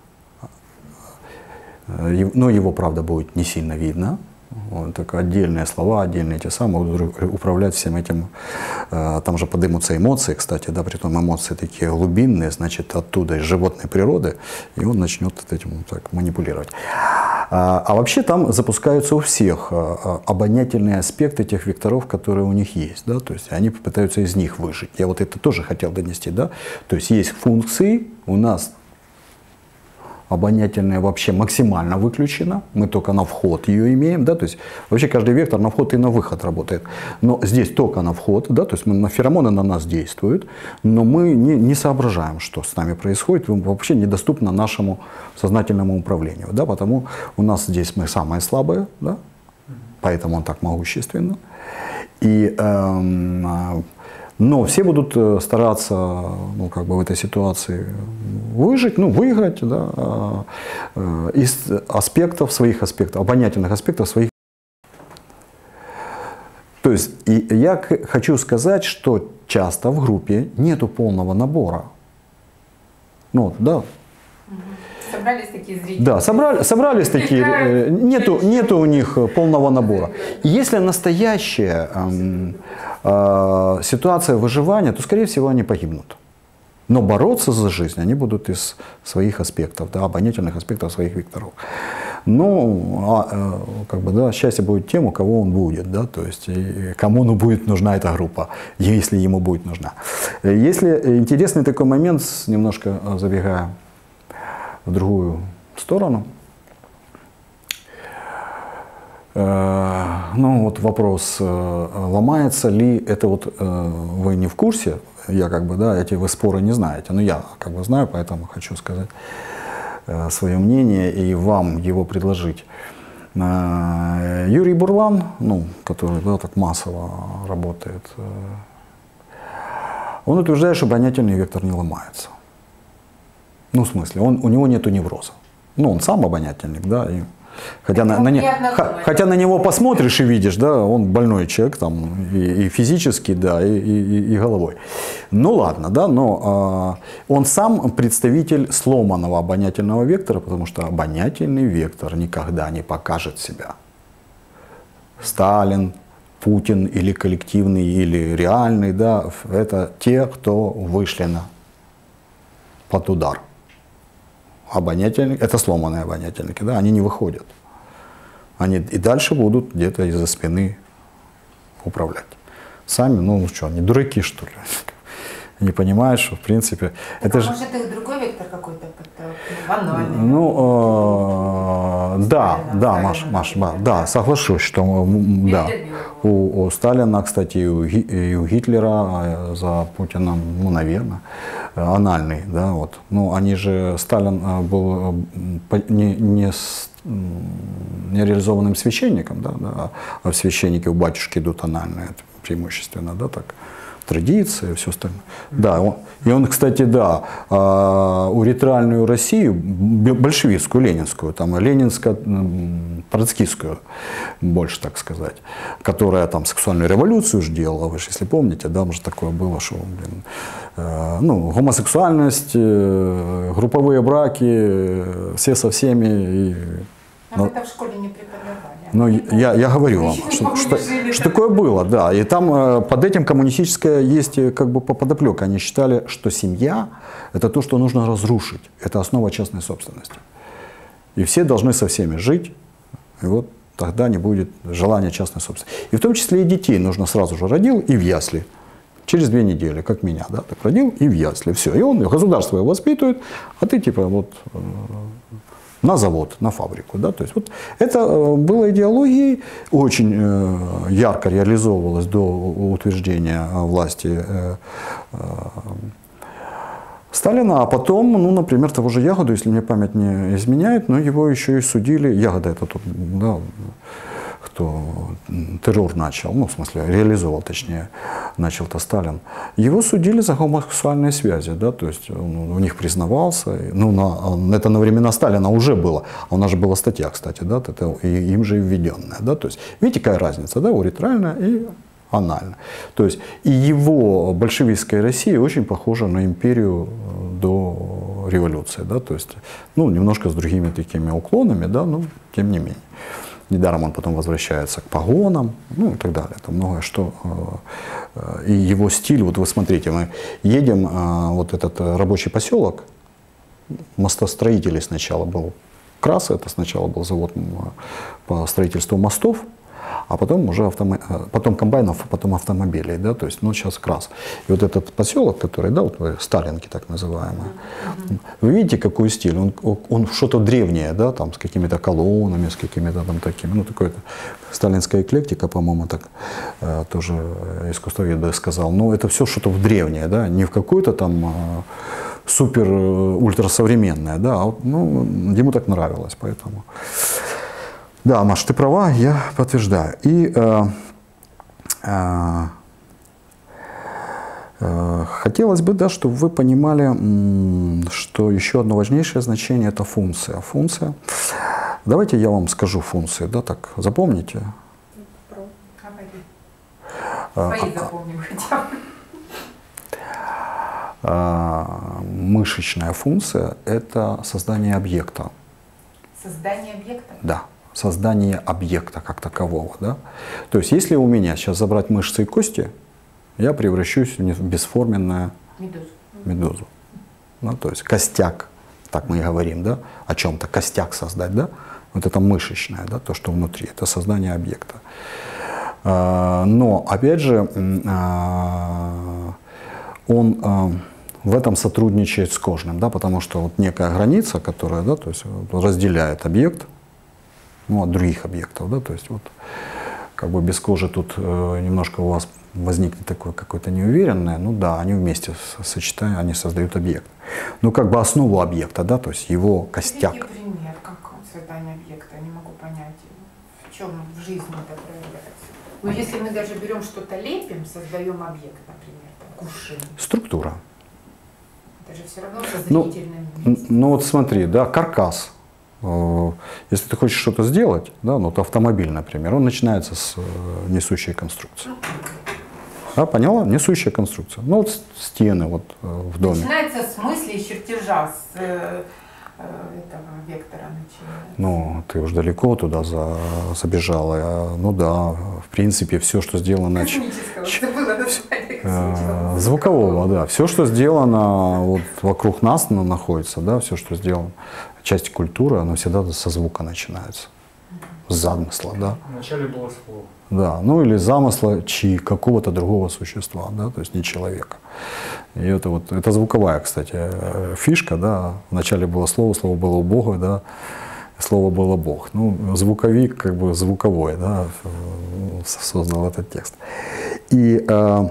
но его, правда, будет не сильно видно. Вот, только отдельные слова, отдельные те самые, управлять всем этим. Там же поднимутся эмоции, кстати, да, притом эмоции такие глубинные, значит, оттуда, из животной природы, и он начнет этим так манипулировать. А, а вообще там запускаются у всех обонятельные аспекты тех векторов, которые у них есть, да, то есть они пытаются из них выжить. Я вот это тоже хотел донести, да, то есть есть функции, у нас обонятельная вообще максимально выключена, мы только на вход ее имеем, да, то есть вообще каждый вектор на вход и на выход работает, но здесь только на вход, да, то есть мы, на феромоны на нас действуют, но мы не, не соображаем, что с нами происходит, вообще недоступно нашему сознательному управлению, да, потому у нас здесь мы самые слабые, да, поэтому он так могущественный, и эм, но все будут стараться, ну, как бы в этой ситуации выжить, ну, выиграть, да, из аспектов, своих аспектов, обонятельных аспектов своих. То есть и я хочу сказать, что часто в группе нету полного набора. Ну, да. собрались такие зрители. Да, собрали, собрались такие, э, нету, нету у них полного набора. И если настоящая э, э, ситуация выживания, то, скорее всего, они погибнут. Но бороться за жизнь они будут из своих аспектов, да, обонятельных аспектов своих векторов. Ну, а, э, как бы, да, счастье будет тем, у кого он будет, да, то есть и кому ну, будет нужна эта группа, если ему будет нужна. Если интересный такой момент, немножко забегая в другую сторону. Ну вот вопрос, ломается ли это, вот вы не в курсе, я как бы, да, эти вы споры не знаете, но я как бы знаю, поэтому хочу сказать свое мнение и вам его предложить. Юрий Бурлан, ну, который, да, так массово работает, он утверждает, что обонятельный вектор не ломается. Ну, в смысле, он, у него нету невроза. Ну, он сам обонятельник, да, и хотя, на, на не, х, хотя на него посмотришь и видишь, да, он больной человек, там, и, и физически, да, и, и, и головой. Ну, ладно, да, но э, он сам представитель сломанного обонятельного вектора, потому что обонятельный вектор никогда не покажет себя. Сталин, Путин или коллективный, или реальный, да, это те, кто вышли на, под удар. Обонятельники, это сломанные обонятельники, да, они не выходят. Они и дальше будут где-то из-за спины управлять. Сами, ну что, они дураки, что ли? Не понимают, что в принципе... Так, это а же... может, их другой вектор какой-то, банальный? Ну, э, да, да, Маш, Маш, да, да, соглашусь, что да. У, у Сталина, кстати, и у, и у Гитлера за Путиным, ну, наверное, анальный, да, вот. Ну, они же, Сталин был не, не, не реализованным священником, да, да, а в священники у батюшки идут анальные, преимущественно, да, так. Традиции и все остальное. Да, он, и он, кстати, да, у ретральную Россию, большевистскую, ленинскую, там, ленинско-троцкистскую, больше так сказать, которая там сексуальную революцию же делала, вы же, если помните, да, может такое было, что, блин, ну, гомосексуальность, групповые браки, все со всеми. И, но, это в школе не преподавали. Ну, я, я говорю вам, что, что, что такое было, да. И там э, под этим коммунистическая есть как бы подоплека. Они считали, что семья – это то, что нужно разрушить. Это основа частной собственности. И все должны со всеми жить. И вот тогда не будет желания частной собственности. И в том числе и детей нужно сразу же родил и в ясли. Через две недели, как меня, да, так родил и в ясли. Все. И он, государство его воспитывает, а ты типа вот... Э, на завод, на фабрику. Да? То есть, вот это было идеологией, очень э, ярко реализовывалось до утверждения власти э, э, Сталина, а потом, ну, например, того же Ягоду, если мне память не изменяет, но его еще и судили, Ягода это тот, да, кто террор начал, ну, в смысле, реализовал, точнее, начал-то Сталин, его судили за гомосексуальные связи, да, то есть он у них признавался, ну, на, это на времена Сталина уже было, а у нас же была статья, кстати, да, это и, им же и введенная, да, то есть, видите, какая разница, да, уретральная и анальная, то есть, и его большевистская Россия очень похожа на империю до революции, да, то есть, ну, немножко с другими такими уклонами, да, но тем не менее. Недаром он потом возвращается к погонам, ну и так далее. Это многое что. И его стиль, вот вы смотрите, мы едем, вот этот рабочий поселок, мостостроителей сначала был КРАС, это сначала был завод по строительству мостов, а потом уже автомо... потом комбайнов, а потом автомобилей, да, то есть, ну, сейчас КРАС. И вот этот поселок, который, да, вот Сталинки так называемые, mm-hmm. вы видите, какой стиль, он, он что-то древнее, да, там, с какими-то колоннами, с какими-то там такими, ну, такой сталинская эклектика, по-моему, так э, тоже искусствовед бы сказал, но это все что-то в древнее, да, не в какое-то там э, супер ультрасовременное, да, а вот, ну, ему так нравилось, поэтому... Да, Маш, ты права, я подтверждаю. И э, э, э, хотелось бы, да, чтобы вы понимали, м, что еще одно важнейшее значение – это функция. Функция. Давайте я вам скажу функции, да, так, запомните. Свои запомним хотя бы. А, мышечная функция – это создание объекта. Создание объекта? Да, создание объекта как такового. Да? То есть, если у меня сейчас забрать мышцы и кости, я превращусь в бесформенную Медузу. медузу. Ну, то есть костяк, так мы и говорим, да, о чем-то, костяк создать, да, вот это мышечное, да, то, что внутри, это создание объекта. А, но, опять же, а, он а, в этом сотрудничает с кожным, да, потому что вот некая граница, которая, да, то есть разделяет объект, ну, от других объектов, да, то есть вот как бы без кожи тут э, немножко у вас возникнет такое какое-то неуверенное, ну да, они вместе сочетая, они создают объект. Ну как бы основу объекта, да, то есть его костяк. Приведите пример, как создание объекта, я не могу понять, в чем в жизни это проявляется. Но если мы даже берем что-то лепим, создаем объект, например, там, кувшин, Структура. это же все равно со Ну, зрительным. н- ну вот смотри, да, каркас. Э, Если ты хочешь что-то сделать, да, ну вот автомобиль, например, он начинается с э, несущей конструкции. Да, поняла? Несущая конструкция. Ну вот с- стены вот э, в доме. Начинается с мысли и чертежа, с э, э, этого вектора начинается. Ну, ты уж далеко туда за, забежала. А, ну да, в принципе, все, что сделано... ч- Космического, забыла название э, космического. Звукового, да. Все, что сделано вот вокруг нас на- находится, да, все, что сделано, часть культуры, оно всегда со звука начинается. С замысла, да. Вначале было слово. Да, ну или замысла чи какого-то другого существа, да, то есть не человека. И это вот, это звуковая, кстати, э, фишка, да. Вначале было слово, слово было у Бога, да, слово было Бог. Ну, звуковик, как бы звуковой, да, э, создал этот текст. И э,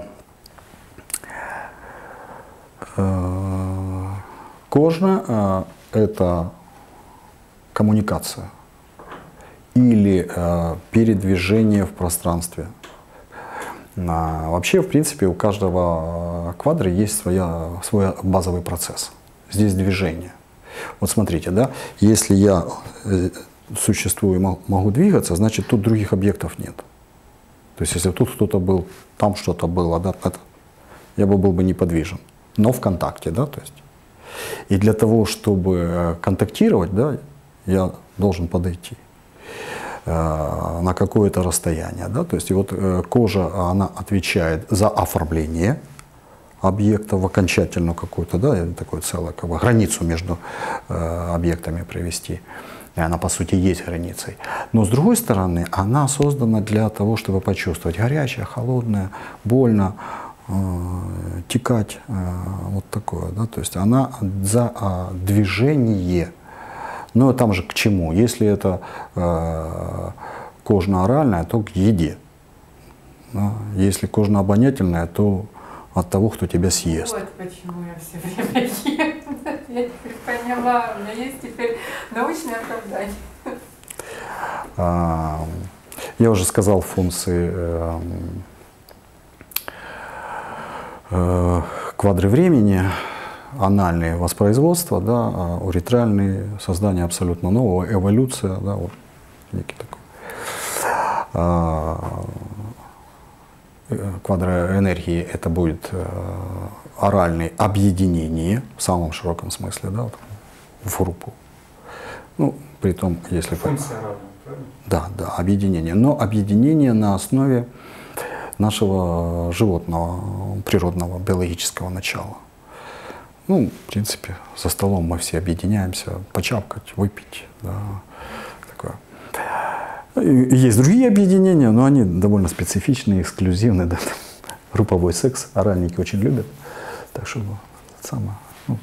э, кожа э, это коммуникация или э, передвижение в пространстве. А, вообще, в принципе, у каждого э, квадра есть своя, свой базовый процесс. Здесь движение. Вот смотрите, да, если я э, существую и мо- могу двигаться, значит, тут других объектов нет. То есть, если тут кто-то был, там что-то было, да, это, я бы был бы неподвижен, но в контакте, да, то есть. И для того, чтобы э, контактировать, да, я должен подойти э, на какое-то расстояние, да, то есть и вот э, кожа, она отвечает за оформление объекта в окончательную какую-то, да, такую целую как бы границу между э, объектами провести. И она по сути есть границей. Но с другой стороны, она создана для того, чтобы почувствовать горячее, холодное, больно, э, текать, э, вот такое, да, то есть она за э, движение. Ну, а там же к чему? Если это э, кожно-оральное, то к еде. Да? Если кожно-обонятельное, то от того, кто тебя съест. Вот почему я все время ем. Я теперь поняла, у меня есть теперь научное оправдание. А, я уже сказал функции э, э, квадры времени. Анальные воспроизводства, да, а уретральные создание абсолютно нового, эволюция, да, вот некий такой. А, квадро энергии это будет а, оральное объединение в самом широком смысле, да, вот, в группу. Ну, при том, если... Функция равна, правильно? Да, да, объединение. Но объединение на основе нашего животного, природного, биологического начала. Ну, в принципе, за столом мы все объединяемся, почапкать, выпить. Да, такое. И есть другие объединения, но они довольно специфичные, эксклюзивные. Да, там, групповой секс оральники очень любят. Так что, ну, самое, ну,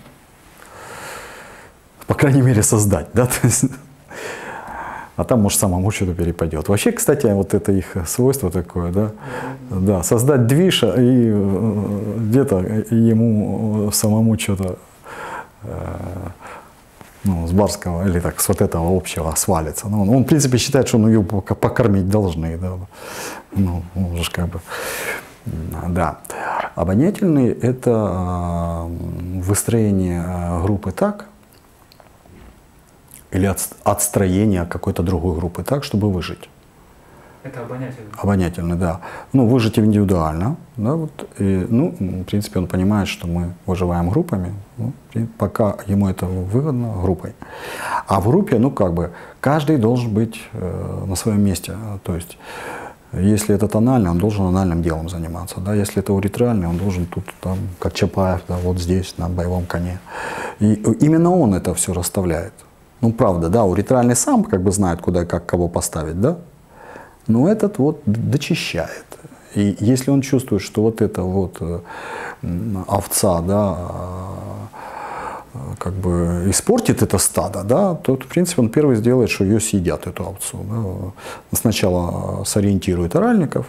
по крайней мере, создать. Да, то есть, а там, может, самому что-то перепадет. Вообще, кстати, вот это их свойство такое, да, да, создать движ, и где-то ему самому что-то э, ну, с барского или так с вот этого общего свалится. Ну, он, он, в принципе, считает, что ну, ее покормить должны. Да. Ну, он же как бы, да. Обонятельный – это выстроение группы так, или отстроение какой-то другой группы так, чтобы выжить. Это обонятельно. Обонятельный, да. Ну, выжить индивидуально, да, вот, и, ну, в принципе, он понимает, что мы выживаем группами, ну, и пока ему это выгодно, группой. А в группе, ну, как бы, каждый должен быть э, на своем месте, то есть, если это тональный, он должен анальным делом заниматься, да, если это уретральный, он должен тут, там, как Чапаев, да, вот здесь, на боевом коне. И именно он это все расставляет. Ну, правда, да, уретральный сам как бы знает, куда и как кого поставить, да, но этот вот дочищает. И если он чувствует, что вот эта вот э, овца, да, э, как бы испортит это стадо, да, то, в принципе, он первый сделает, что ее съедят, эту овцу. Да. Сначала сориентирует оральников,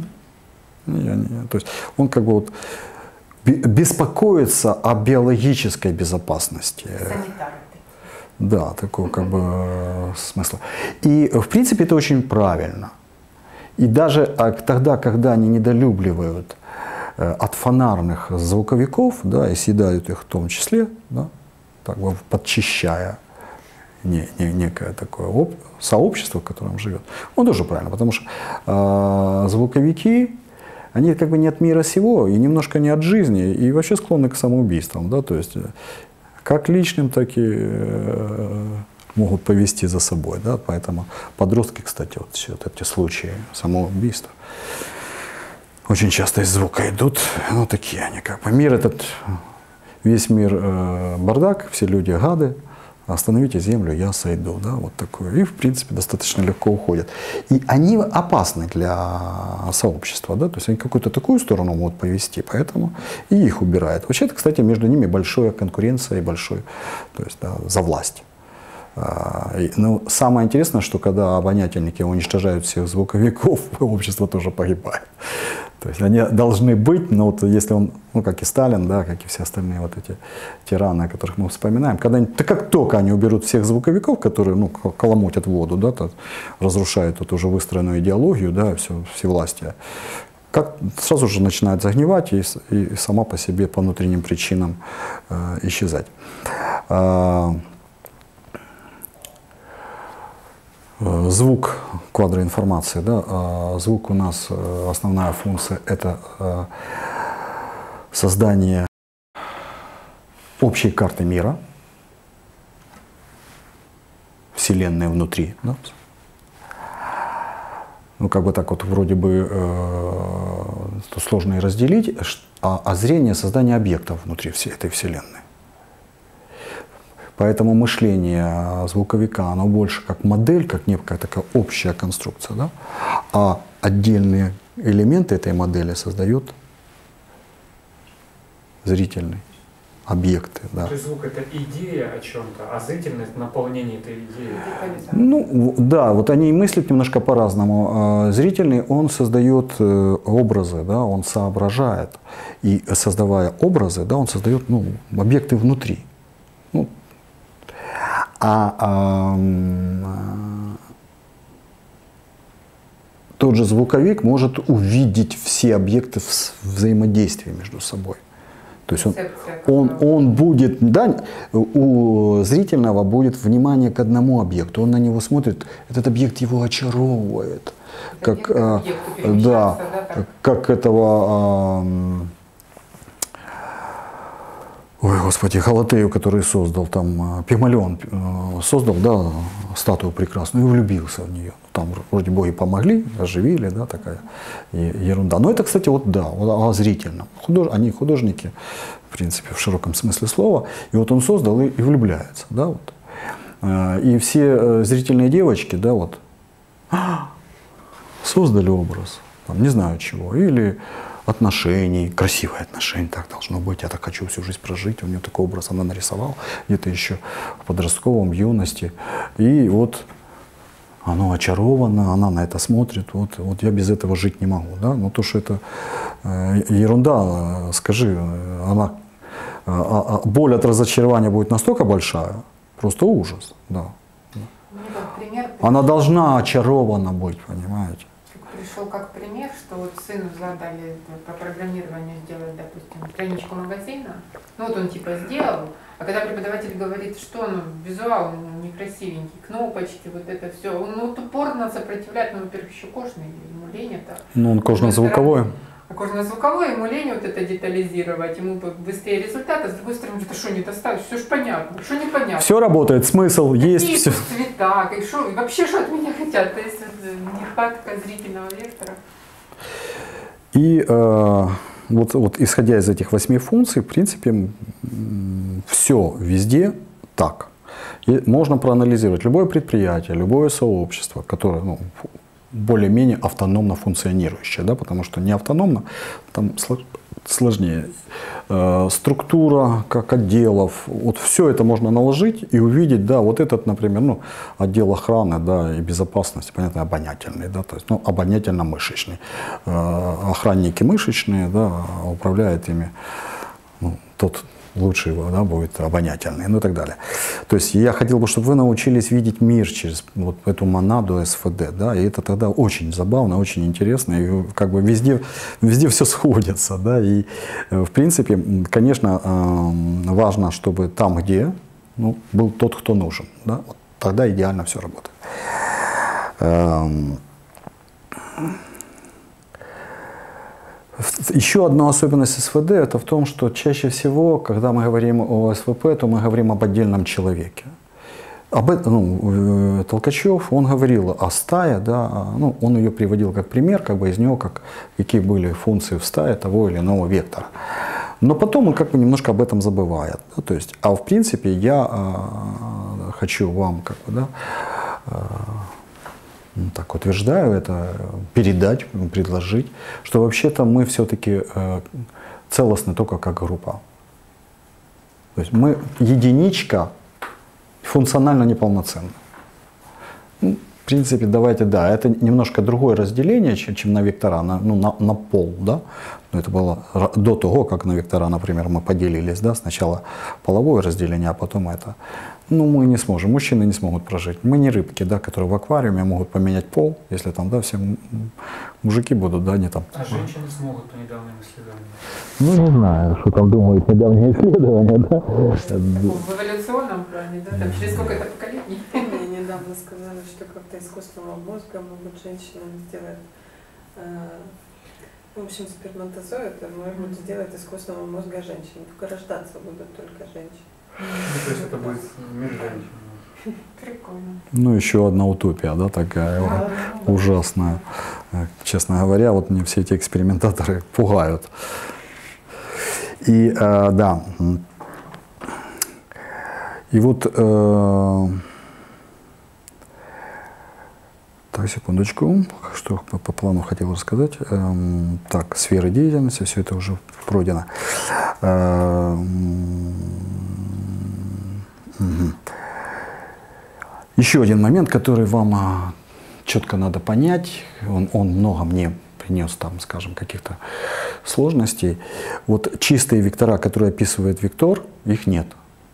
то есть он как бы вот беспокоится о биологической безопасности. Санитары. Да, такого как бы смысла. И, в принципе, это очень правильно. И даже тогда, когда они недолюбливают от фонарных звуковиков, да, и съедают их в том числе, да, так бы подчищая не, не, некое такое об, сообщество, в котором живет, он тоже правильно, потому что э, звуковики, они как бы не от мира сего и немножко не от жизни, и вообще склонны к самоубийствам, да, то есть как личным, так и э, могут повести за собой, да, поэтому подростки, кстати, вот все вот эти случаи самоубийства очень часто из звука идут, ну такие они как бы, мир этот, весь мир э, бардак, все люди гады, остановите землю, я сойду, да, вот такое, и в принципе достаточно легко уходят. И они опасны для сообщества, да, то есть они какую-то такую сторону могут повести, поэтому и их убирают. Вообще-то, кстати, между ними большая конкуренция и большой, то есть, да, за власть. Ну, самое интересное, что когда обонятельники уничтожают всех звуковиков, общество тоже погибает. То есть они должны быть, но вот если он, ну как и Сталин, да, как и все остальные вот эти тираны, о которых мы вспоминаем, когда они, да как только они уберут всех звуковиков, которые, ну, коломотят воду, да, то разрушают тут уже выстроенную идеологию, да, все, всевластие, как сразу же начинает загнивать и, и сама по себе по внутренним причинам э, исчезать. Звук квадроинформации, да, звук у нас, основная функция — это создание общей карты мира, Вселенной внутри. Да? Ну, как бы так вот вроде бы э, сложно и разделить, а, а зрение — создание объектов внутри всей этой Вселенной. Поэтому мышление звуковика, оно больше как модель, как некая такая общая конструкция, да? А отдельные элементы этой модели создают зрительный объекты. Да. То есть звук — это идея о чем-то, а зрительность — наполнение этой идеи. Ну да, вот они мыслят немножко по-разному. Зрительный, он создает образы, да, он соображает. И создавая образы, да, он создает, ну, объекты внутри. Ну, А, а, а тот же звуковик может увидеть все объекты взаимодействия между собой. То есть он, он, он будет, да, у зрительного будет внимание к одному объекту, он на него смотрит, этот объект его очаровывает. Как, а, да, да, как этого... А, ой, господи, Галатею, который создал там, Пигмалион создал, да, статую прекрасную и влюбился в нее. Там вроде боги помогли, оживили, да, такая ерунда. Но это, кстати, вот да, о зрительном. Худож... Они художники, в принципе, в широком смысле слова. И вот он создал и, и влюбляется, да, вот. И все зрительные девочки, да, вот, создали образ, там, не знаю чего, или отношений, красивые отношения, так должно быть, я так хочу всю жизнь прожить, у нее такой образ она нарисовала, где-то еще в подростковом, юности, и вот оно очаровано, она на это смотрит, вот, вот я без этого жить не могу, да, но то, что это э, ерунда, скажи, она, э, боль от разочарования будет настолько большая, просто ужас, да. Пример, она должна очарована быть, понимаете. Пришел как пример, что вот сыну задали по программированию сделать, допустим, страничку магазина. Ну вот он типа сделал, а А когда преподаватель говорит, что ну, визуал ну, некрасивенький, кнопочки, вот это все, он ну, упорно сопротивляет, ну, во-первых, еще кожный, ему лень это. Ну, он кожно-звуковой. А кожно-звуковой, ему лень вот это детализировать, ему быстрее результат, а с другой стороны, это что не доставишь, все же понятно, что непонятно. Все работает, смысл Какие есть, все. цвета, и, шо, и вообще что от меня хотят, то есть вот, нехватка зрительного вектора. И э, вот, вот исходя из этих восьми функций, в принципе, все везде так. И можно проанализировать любое предприятие, любое сообщество, которое ну, более-менее автономно функционирующее, да, потому что не автономно, там сложнее. Э, структура как отделов, вот все это можно наложить и увидеть, да, вот этот, например, ну, отдел охраны, да, и безопасности, понятно, обонятельный, да, то есть, ну, обонятельно-мышечный. Э, охранники мышечные, да, управляют ими, ну, тот лучше его, да, будет обонятельный, ну и так далее. То есть я хотел бы, чтобы вы научились видеть мир через вот эту монаду эс эф дэ, да, и это тогда очень забавно, очень интересно, и как бы везде, везде все сходится, да, и в принципе, конечно, важно, чтобы там, где, ну, был тот, кто нужен, да, вот тогда идеально все работает. Еще одна особенность эс вэ дэ это в том, что чаще всего, когда мы говорим о эс вэ пэ, то мы говорим об отдельном человеке. Об этом, ну, Толкачев, он говорил о стае, да, ну, он ее приводил как пример, как бы из него, как, какие были функции в стае того или иного вектора. Но потом он как бы немножко об этом забывает. Да, то есть, а в принципе я э, хочу вам как бы, да, э, так утверждаю это, передать, предложить, что вообще-то мы все-таки э, целостны только как группа. То есть мы единичка функционально неполноценна. Ну, в принципе, давайте, да, это немножко другое разделение, чем, чем на вектора, на, ну, на, на пол, да. Но это было до того, как на вектора, например, мы поделились, да, сначала половое разделение, а потом это. Ну, мы не сможем, мужчины не смогут прожить. Мы не рыбки, да, которые в аквариуме могут поменять пол, если там, да, все мужики будут, да, не там. А женщины смогут по недавним исследованиям? Ну, не знаю, что там думают недавние исследования, да. В эволюционном плане, да, там через сколько-то поколений. Мне недавно сказали, что как-то искусственного мозга могут женщинам сделать, э, в общем, сперматозоид, могут сделать искусственного мозга женщин. Только рождаться будут только женщины. Ну, то есть это будет мир женщин. Прикольно. Ну, еще одна утопия, да, такая Да. ужасная. Честно говоря, вот мне все эти экспериментаторы пугают. И э, да, и вот, э, так, секундочку, что по, по плану хотел рассказать. Э, так, сферы деятельности, все это уже пройдено. Э, угу. Еще один момент, который вам а, четко надо понять, он, он много мне принес, там, скажем, каких-то сложностей. Вот чистые вектора, которые описывает вектор, их нет.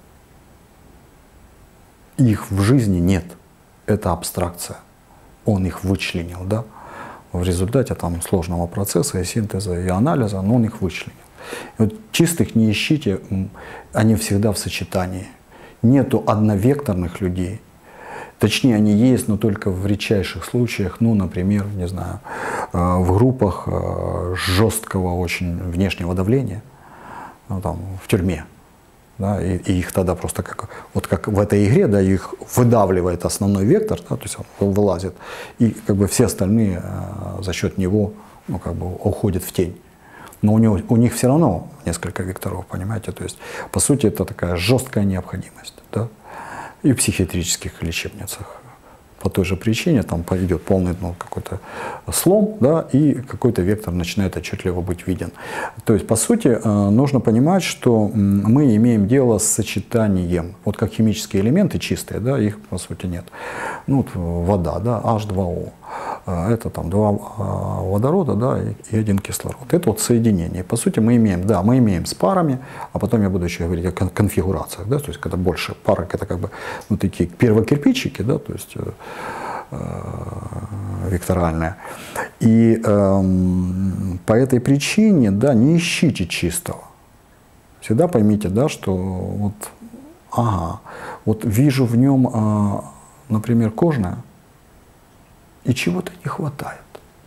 Их в жизни нет. Это абстракция. Он их вычленил, да, в результате там сложного процесса и синтеза, и анализа, но он их вычленил. И вот чистых не ищите, они всегда в сочетании. Нету одновекторных людей. Точнее, они есть, но только в редчайших случаях, ну, например, не знаю, в группах жесткого очень внешнего давления, ну, там, в тюрьме. Да, и, и их тогда просто как, вот как в этой игре, да, их выдавливает основной вектор, да, то есть он вылазит, и как бы все остальные за счет него, ну, как бы уходят в тень. Но у, него, у них все равно несколько векторов, понимаете, то есть, по сути, это такая жесткая необходимость, да. И в психиатрических лечебницах. По той же причине там идет полный, ну, какой-то слом, да, и какой-то вектор начинает отчетливо быть виден. То есть, по сути, нужно понимать, что мы имеем дело с сочетанием. Вот как химические элементы чистые, да, их по сути нет. Ну, вот вода, да, эйч два о. Это там два водорода, да, и один кислород. Это вот соединение. По сути, мы имеем, да, мы имеем с парами, а потом я буду еще говорить о конфигурациях, да, то есть когда больше парок, это как бы ну, такие первокирпичики, да, то есть э, векторальные. И э, по этой причине, да, не ищите чистого. Всегда поймите, да, что вот ага, вот вижу в нем, например, кожное, и чего-то не хватает.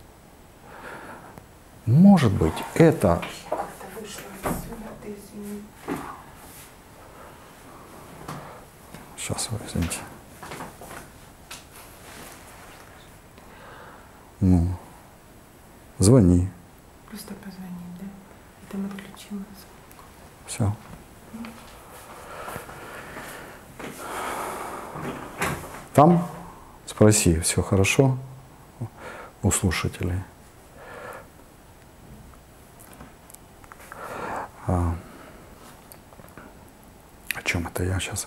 Может быть, это... Сейчас, извините. Ну, звони. Просто позвонить, да? Это мы включим. Все. Там спроси, все хорошо у слушателей. А, о чем это я сейчас?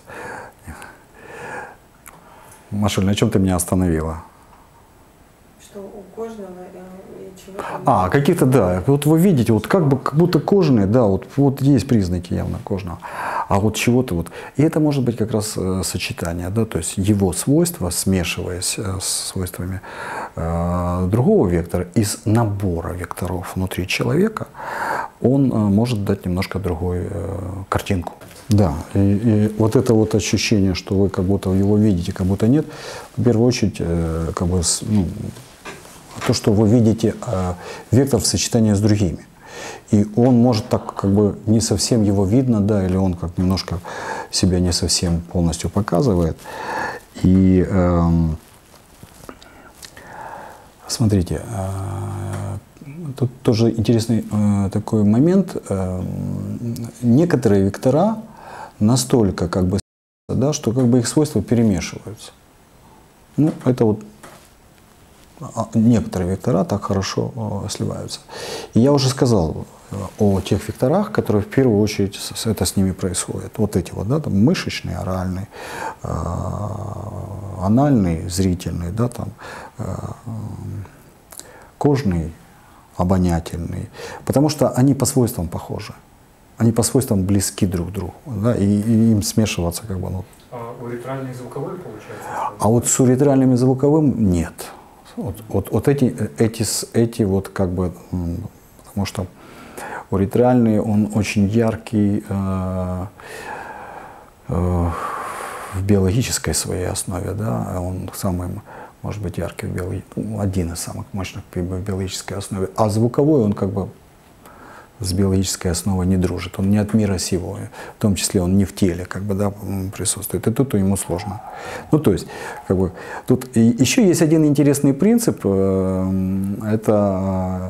Машуль, на чем ты меня остановила? Что у кожного и чего-то... А, какие-то, да. Вот вы видите, вот как бы, как будто кожаные, да, вот, вот есть признаки явно кожного. А вот чего-то вот... И это может быть как раз э, сочетание, да, то есть его свойства, смешиваясь э, с свойствами э, другого вектора, из набора векторов внутри человека, он э, может дать немножко другую э, картинку. Да, и, и вот это вот ощущение, что вы как будто его видите, как будто нет, в первую очередь, э, как бы, ну, то, что вы видите э, вектор в сочетании с другими. И он может так, как бы, не совсем его видно, да, или он как немножко себя не совсем полностью показывает. И э, смотрите, э, тут тоже интересный э, такой момент. Э, некоторые вектора настолько, как бы, да, что как бы их свойства перемешиваются. Ну, это вот некоторые вектора так хорошо э, сливаются. И я уже сказал э, о тех векторах, которые в первую очередь с, это с ними происходит. Вот эти вот, да, там мышечный, оральный, э, анальный, зрительный, да, там, э, кожный, обонятельный. Потому что они по свойствам похожи. Они по свойствам близки друг к другу, да, и, и им смешиваться как бы. Ну. А уретральный и звуковой получается? А вот с уретральным и звуковым нет. Вот, вот, вот эти, эти, эти вот как бы, потому что уретральный, он очень яркий э, э, в биологической своей основе, да, он самый, может быть, яркий в биологии, один из самых мощных в биологической основе, а звуковой он как бы с биологической основой не дружит, он не от мира сего, в том числе он не в теле, как бы, да, присутствует, и тут ему сложно. Ну, то есть, как бы, тут еще есть один интересный принцип, это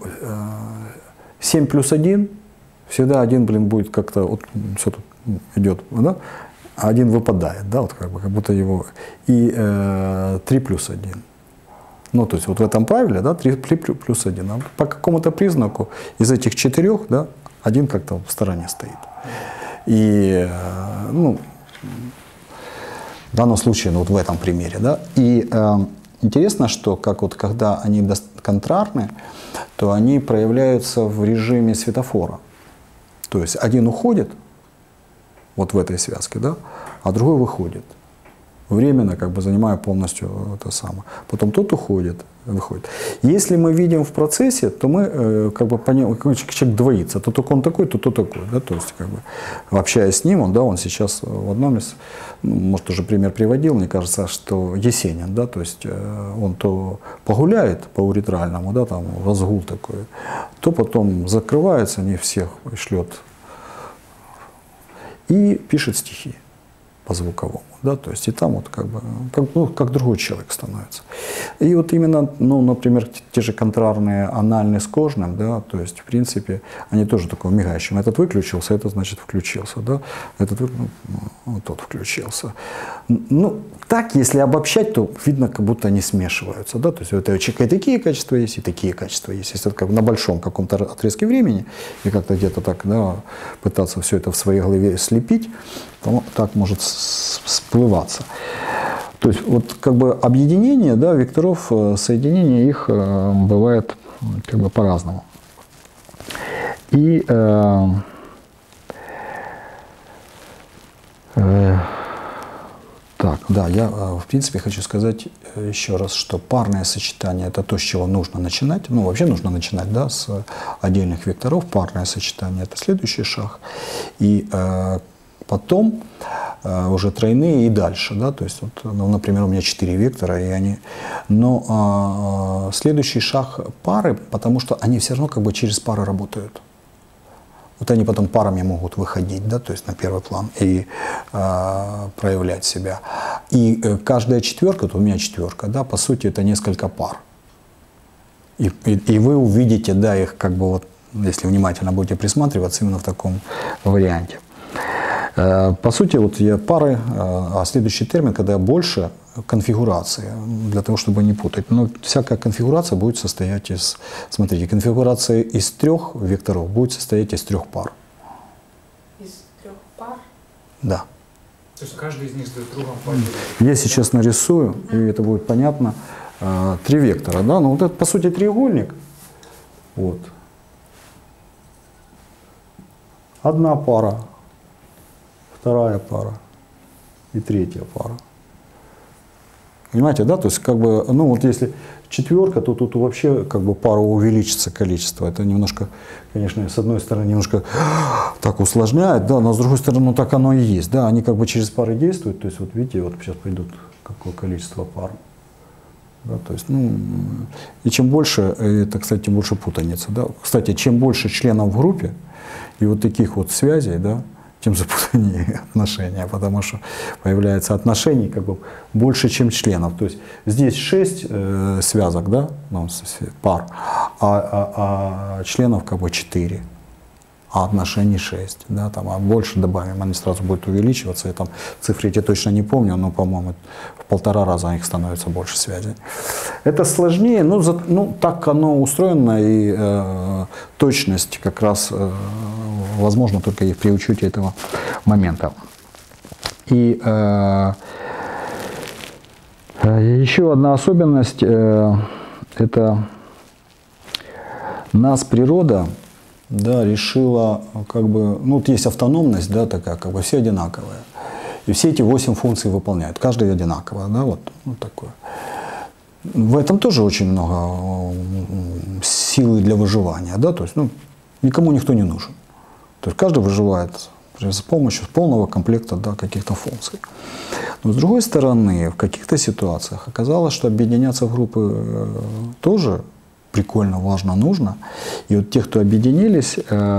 семь плюс один, всегда один, блин, будет как-то, вот, все тут идет, да, а один выпадает, да, вот как бы, как будто его, и э, три плюс один. Ну, то есть вот в этом правиле, да, три плюс один. А по какому-то признаку из этих четырех, да, один как-то в стороне стоит. И, ну, в данном случае, ну, вот в этом примере, да. И э, интересно, что как вот когда они контрарны, то они проявляются в режиме светофора. То есть один уходит, вот в этой связке, да, а другой выходит. Временно, как бы, занимая полностью это самое. Потом тот уходит, выходит. Если мы видим в процессе, то мы э, как бы понимаем, человек двоится. То только он такой, то тот такой. Да? То есть, как бы, общаясь с ним, он, да, он сейчас в одном из, ну, может, уже пример приводил, мне кажется, что Есенин, да, то есть э, он то погуляет по уретральному, да, там разгул такой, то потом закрывается, не всех шлет и пишет стихи по звуковому, да, то есть и там вот как бы, как, ну, как другой человек становится. И вот именно, ну, например, те же контрарные анальные с кожным, да, то есть в принципе они тоже такого мигающим. Этот выключился, это значит включился, да, этот, ну, вот тот включился. Ну, так, если обобщать, то видно, как будто они смешиваются, да, то есть у этого человека и такие качества есть, и такие качества есть. Если это как на большом каком-то отрезке времени, и как-то где-то так, да, пытаться все это в своей голове слепить, то так может всплываться. То есть вот как бы объединение, да, векторов, соединение их э, бывает как бы по-разному. И э, э, так, да, я в принципе хочу сказать еще раз, что парное сочетание — это то, с чего нужно начинать. Ну, вообще нужно начинать, да, с отдельных векторов. Парное сочетание — это следующий шаг. И э, Потом э, уже тройные и дальше, да, то есть, вот, ну, например, у меня четыре вектора, и они, но э, следующий шаг пары, потому что они все равно как бы через пары работают. Вот они потом парами могут выходить, да, то есть на первый план и э, проявлять себя. И э, каждая четверка, вот у меня четверка, да, по сути это несколько пар. И, и, и вы увидите, да, их как бы вот, если внимательно будете присматриваться, именно в таком варианте. Э, по сути, вот я пары, э, а следующий термин, когда больше конфигурации, для того, чтобы не путать. Но всякая конфигурация будет состоять из, смотрите, конфигурация из трех векторов будет состоять из трех пар. Из трех пар? Да. То есть каждый из них с друг другом пар. Я сейчас нарисую, и это будет понятно. Три вектора, да, ну вот это по сути треугольник. Вот. Одна пара, вторая пара и третья пара. Понимаете, да? То есть, как бы, ну вот если четверка, то тут вообще как бы пара увеличится количество. Это немножко, конечно, с одной стороны немножко так усложняет, да, но с другой стороны, ну так оно и есть, да, они как бы через пары действуют. То есть, вот видите, вот сейчас пойдут какое количество пар. Да, то есть, ну, и чем больше, это, кстати, тем больше путаница. Да. Кстати, чем больше членов в группе и вот таких вот связей, да, тем запутаннее отношения, потому что появляется отношений как бы больше, чем членов. То есть здесь шесть э, связок, да, ну, пар, а, а, а членов как бы четыре, а отношений шесть, да, там, а больше добавим, они сразу будут увеличиваться, я там цифры эти точно не помню, но, по-моему, в полтора раза их становится больше связей. Это сложнее, но за, ну, так оно устроено, и э, точность как раз э, возможно только и при учете этого момента. И э, еще одна особенность, э, это нас природа, да, решила, как бы, ну, вот есть автономность, да, такая, как бы все одинаковые. И все эти восемь функций выполняют, каждая одинаковая, да, вот, вот такое. В этом тоже очень много силы для выживания, да, то есть, ну, никому никто не нужен. То есть каждый выживает с помощью полного комплекта, да, каких-то функций. Но с другой стороны, в каких-то ситуациях оказалось, что объединяться в группы тоже прикольно, важно, нужно. И вот те, кто объединились,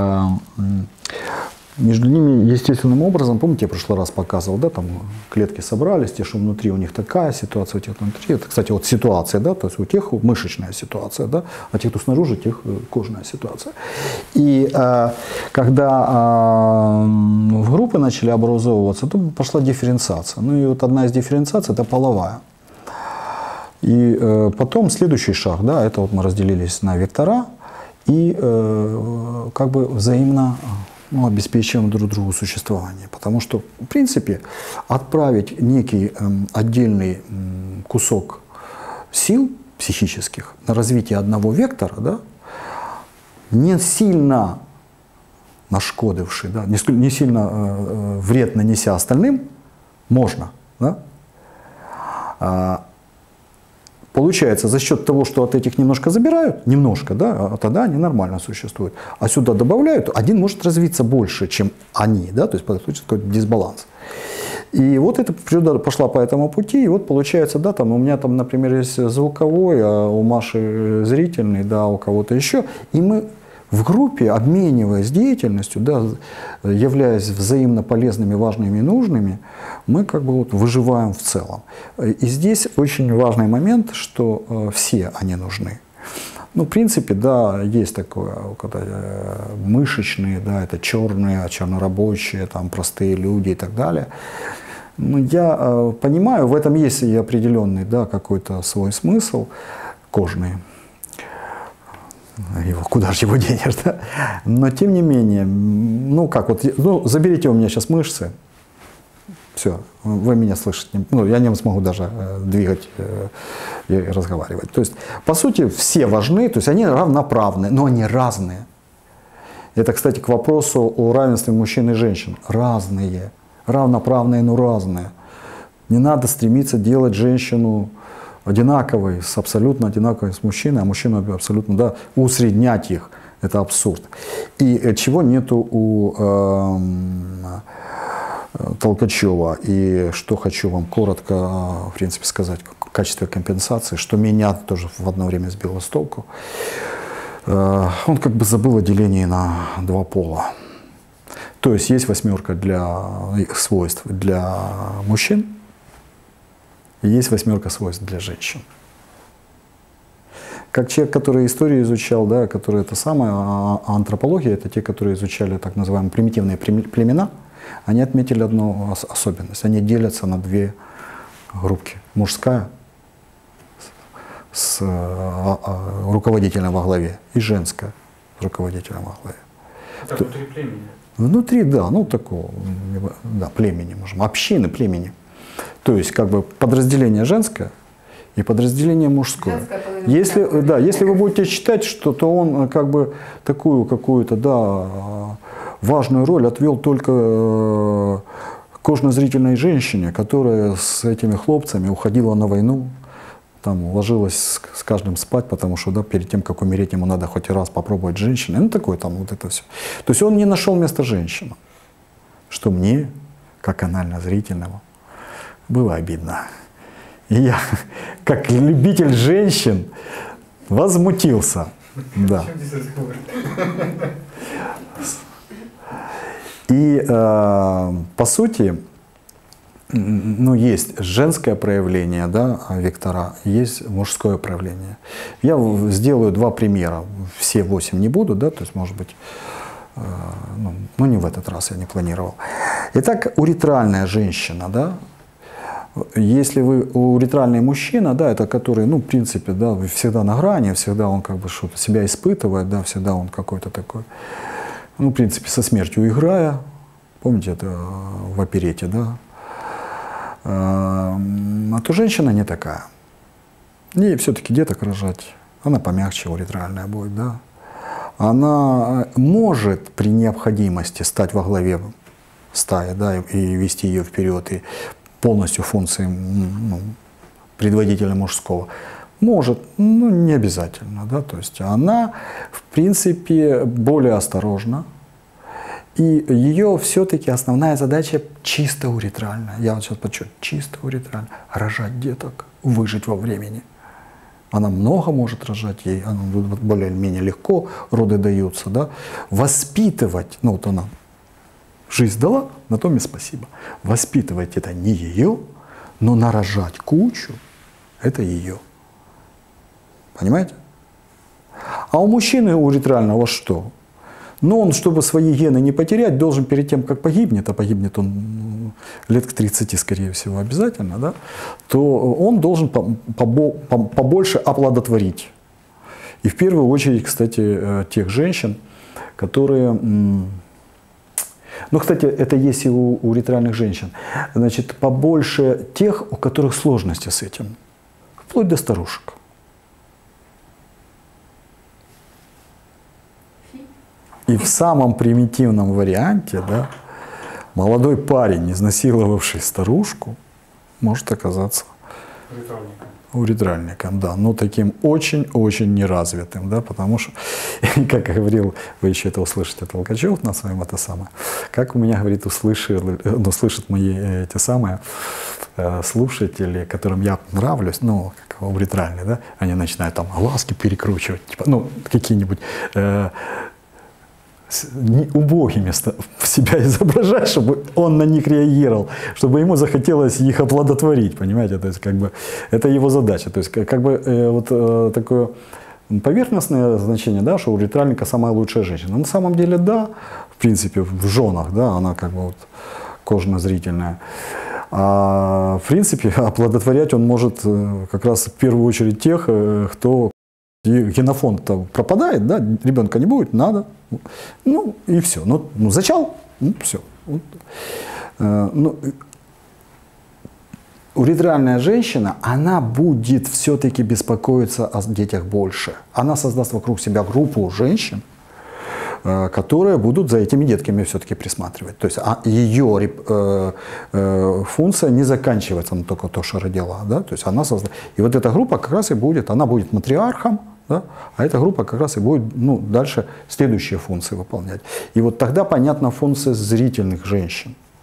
между ними естественным образом, помните, я в прошлый раз показывал, да, там клетки собрались, те, что внутри у них такая ситуация, у тех внутри. Это, кстати, вот ситуация, да, то есть у тех мышечная ситуация, да, а тех, кто снаружи, тех кожная ситуация. И э, когда э, в группы начали образовываться, то пошла дифференциация. Ну и вот одна из дифференциаций – это половая. И э, потом следующий шаг, да, это вот мы разделились на вектора и э, как бы взаимно, ну, обеспечиваем друг другу существование. Потому что, в принципе, отправить некий э, отдельный э, кусок сил психических на развитие одного вектора, да, не сильно нашкодивший, да, не, не сильно э, вред нанеся остальным, можно. Да? А, Получается, за счет того, что от этих немножко забирают, немножко, да, а тогда они нормально существуют. А сюда добавляют, один может развиться больше, чем они, да, то есть получится какой-то дисбаланс. И вот эта природа пошла по этому пути, и вот получается, да, там у меня там, например, есть звуковой, а у Маши зрительный, да, у кого-то еще, и мы в группе, обмениваясь деятельностью, да, являясь взаимно полезными, важными и нужными, мы как бы вот выживаем в целом. И здесь очень важный момент, что э, все они нужны. Ну, в принципе, да, есть такое, когда э, мышечные, да, это черные, чернорабочие, там, простые люди и так далее. Но я э, понимаю, в этом есть и определенный, да, какой-то свой смысл, кожные. Его, куда же его денешь, да? Но тем не менее, ну как вот, ну заберите у меня сейчас мышцы, все, вы меня слышите, ну я не смогу даже э, двигать э, и разговаривать. То есть, по сути, все важны, то есть они равноправны, но они разные. Это, кстати, к вопросу о равенстве мужчин и женщин. Разные, равноправные, но разные. Не надо стремиться делать женщину одинаковый, с абсолютно одинаковой с мужчиной, а мужчину абсолютно, да, усреднять их, это абсурд. И чего нету у, э, Толкачева. И что хочу вам коротко, в принципе, сказать в качестве компенсации, что меня тоже в одно время сбило с толку. Он как бы забыл о делении на два пола. То есть есть восьмерка для свойств для мужчин, и есть восьмерка свойств для женщин. Как человек, который историю изучал, да, который это самое, а антропология, это те, которые изучали так называемые примитивные племена, они отметили одну особенность. Они делятся на две группки. Мужская с руководителем во главе и женская с руководителем во главе. Это То, внутри племени? Внутри, да, ну такого, да, племени, можем, общины, племени. То есть как бы подразделение женское и подразделение мужское. Если, да, если вы будете считать, что то он как бы такую какую-то, да, важную роль отвел только кожно-зрительной женщине, которая с этими хлопцами уходила на войну, там ложилась с каждым спать, потому что, да, перед тем, как умереть, ему надо хоть раз попробовать женщины. Ну, такое там вот это все. То есть он не нашел места женщины, что мне, как анально-зрительного, было обидно. И я, как любитель женщин, возмутился. Да. И э, по сути, ну, есть женское проявление, да, вектора, есть мужское проявление. Я сделаю два примера, все восемь не буду, да, то есть, может быть, э, ну, ну, не в этот раз я не планировал. Итак, уретральная женщина, да, если вы уретральный мужчина, да, это который, ну, в принципе, да, всегда на грани, всегда он как бы что-то себя испытывает, да, всегда он какой-то такой, ну, в принципе, со смертью играя, помните, это в оперете, да, а то женщина не такая. Ей все-таки деток рожать, она помягче, уретральная будет, да. Она может при необходимости стать во главе стаи, да, и вести ее вперед, и полностью функции, ну, предводителя мужского. Может, ну, не обязательно, да, то есть она, в принципе, более осторожна, и ее все-таки основная задача чисто уретральная. Я вот сейчас подчеркиваю, чисто уретральная. Рожать деток, выжить во времени. Она много может рожать, ей она более-менее легко роды даются, да. Воспитывать, ну вот она жизнь дала, на том и спасибо. Воспитывать это не ее, но нарожать кучу это ее. Понимаете? А у мужчины, у уретрального что? Но он, чтобы свои гены не потерять, должен перед тем, как погибнет, а погибнет он лет к тридцати, скорее всего, обязательно, да, то он должен побольше оплодотворить. И в первую очередь, кстати, тех женщин, которые... Ну, кстати, это есть и у уретральных женщин. Значит, побольше тех, у которых сложности с этим, вплоть до старушек. И в самом примитивном варианте, да, молодой парень, изнасиловавший старушку, может оказаться Уретральником. Уретральником, да, но таким очень-очень неразвитым, да, потому что, как говорил, вы еще это услышите, Толкачев на своем это самое, как у меня, говорит, услышал, ну, слышат мои эти самые э, слушатели, которым я нравлюсь, ну, как уретральные, да, они начинают там глазки перекручивать, типа, ну, какие-нибудь... Э, убогими себя изображать, чтобы он на них реагировал, чтобы ему захотелось их оплодотворить, понимаете, то есть как бы это его задача, то есть как бы э, вот э, такое поверхностное значение, да, что у уретральника самая лучшая женщина. На самом деле, да, в принципе, в женах, да, она как бы вот кожно-зрительная. А в принципе, оплодотворять он может как раз в первую очередь тех, кто генофонд пропадает, да, ребенка не будет, надо. Ну и все. Ну, ну зачал, ну все. Вот. Э, ну, уретральная женщина, она будет все-таки беспокоиться о детях больше. Она создаст вокруг себя группу женщин, э, которые будут за этими детками все-таки присматривать. То есть а ее э, э, функция не заканчивается на только то, что родила. Да? То есть она созда... И вот эта группа как раз и будет, она будет матриархом, да? А эта группа как раз и будет, ну, дальше следующие функции выполнять. И вот тогда понятна функция зрительных женщин.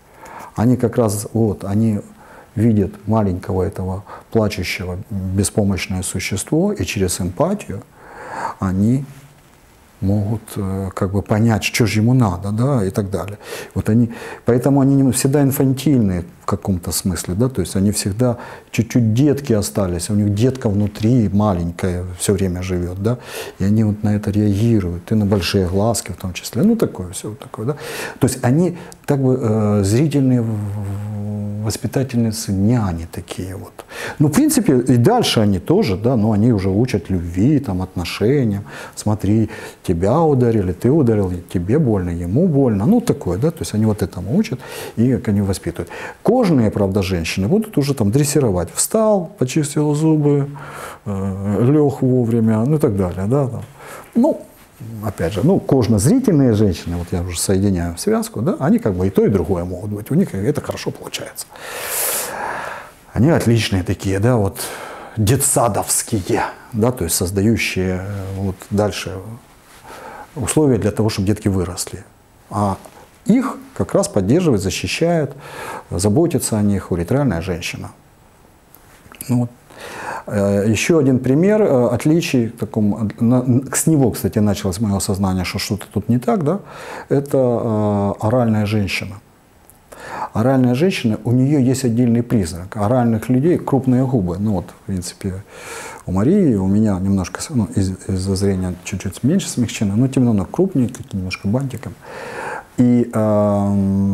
Они как раз, вот, они видят маленького этого плачущего, беспомощное существо, и через эмпатию они могут как бы понять, что же ему надо, да, и так далее. Вот они, поэтому они всегда инфантильные в каком-то смысле, да, то есть они всегда чуть-чуть детки остались, у них детка внутри маленькая все время живет, да, и они вот на это реагируют, и на большие глазки в том числе, ну такое все вот такое, да. То есть они так бы э, зрительные воспитательницы, няни такие вот. Ну, в принципе, и дальше они тоже, да, но они уже учат любви, там, отношениям. Смотри, тебя ударили, ты ударил, тебе больно, ему больно. Ну, такое, да, то есть они вот этому учат и как они воспитывают. Кожные, правда, женщины будут уже там дрессировать. Встал, почистил зубы, э, лег вовремя, ну и так далее, да, там. Ну, опять же, ну, кожно-зрительные женщины, вот я уже соединяю в связку, да, они как бы и то, и другое могут быть. У них это хорошо получается. Они отличные такие, да, вот детсадовские, да, то есть создающие вот дальше условия для того, чтобы детки выросли. А их как раз поддерживает, защищает, заботится о них уретральная женщина. Ну, вот. Еще один пример отличий, таком, с него, кстати, началось мое осознание, что что-то тут не так, да, это оральная женщина. Оральная женщина, у нее есть отдельный признак. Оральных людей крупные губы. Ну вот, в принципе, у Марии, у меня немножко, ну, из- из-за зрения чуть-чуть меньше смягчены, но тем не менее крупнее, такие немножко бантиком. И э,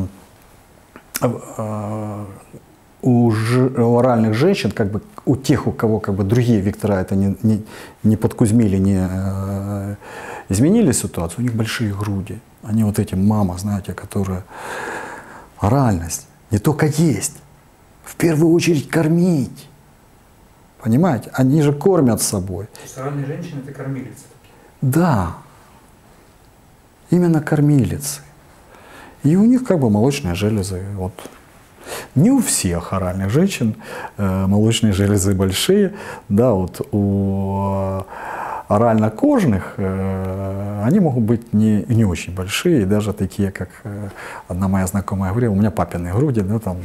э, у, ж, у оральных женщин, как бы, у тех, у кого как бы другие вектора это не, не, не подкузмили, не э, изменили ситуацию, у них большие груди. Они вот эти мама, знаете, которые... Оральность не только есть, в первую очередь кормить. Понимаете? Они же кормят собой. То есть оральные женщины — это кормилицы такие? Да. Именно кормилицы. И у них как бы молочные железы. Вот. Не у всех оральных женщин э, молочные железы большие. Да, вот у орально-кожных э, они могут быть не, не очень большие, даже такие, как э, одна моя знакомая говорила, у меня папины груди, да, там.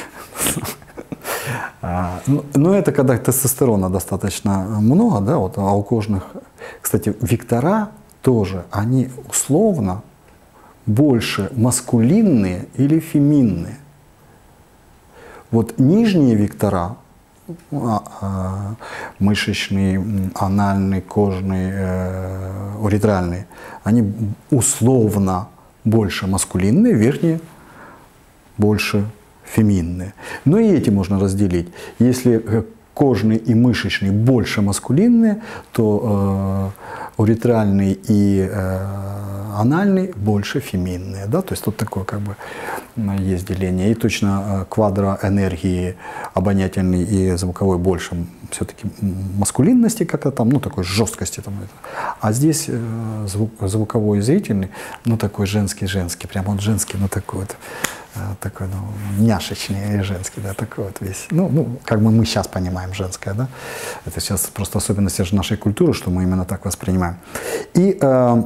Но это когда тестостерона достаточно много, да, вот, а у кожных, кстати, вектора тоже, они условно больше маскулинные или феминные. Вот нижние вектора, мышечный, анальный, кожный, э, уретральный, они условно больше маскулинные, верхние больше феминные. Но и эти можно разделить. Если кожный и мышечный больше маскулинные, то э, уретральный и э, анальный больше феминные. Да? То есть тут такое как бы есть деление. И точно квадро энергии обонятельный и звуковой больше все-таки маскулинности как-то там, ну такой жесткости там. А здесь э, звук, звуковой и зрительный, ну такой женский-женский, прям он женский, ну такой вот. Такой, ну, няшечный и женский, да, такой вот весь. Ну, ну, как бы мы сейчас понимаем женское, да. Это сейчас просто особенности же нашей культуры, что мы именно так воспринимаем. И э,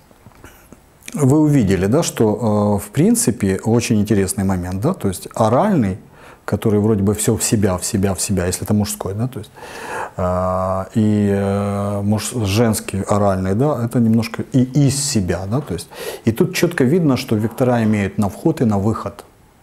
вы увидели, да, что, э, в принципе, очень интересный момент, да, то есть оральный, который вроде бы все в себя, в себя, в себя, если это мужской, да, то есть, э, и э, муж, женский оральный, да, это немножко и из себя, да, то есть, и тут четко видно, что вектора имеют на вход и на выход,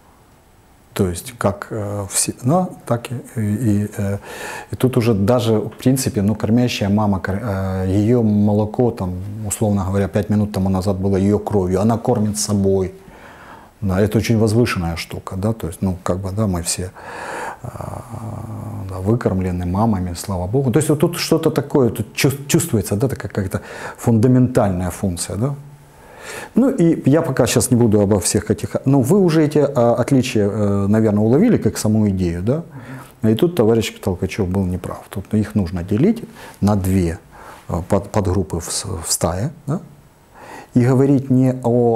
то есть, как э, в себя, да, так и, и, э, и тут уже даже, в принципе, ну, кормящая мама, э, ее молоко, там, условно говоря, пять минут тому назад было ее кровью, она кормит собой. Да, это очень возвышенная штука, да, то есть, ну, как бы, да, мы все э, да, выкормлены мамами, слава Богу. То есть вот тут что-то такое, тут чувствуется, да, такая какая-то фундаментальная функция, да. Ну, и я пока сейчас не буду обо всех этих, ну, вы уже эти а, отличия, э, наверное, уловили как саму идею, да. И тут товарищ Толкачев был неправ. Тут их нужно делить на две э, под, подгруппы в, в стае, да, и говорить не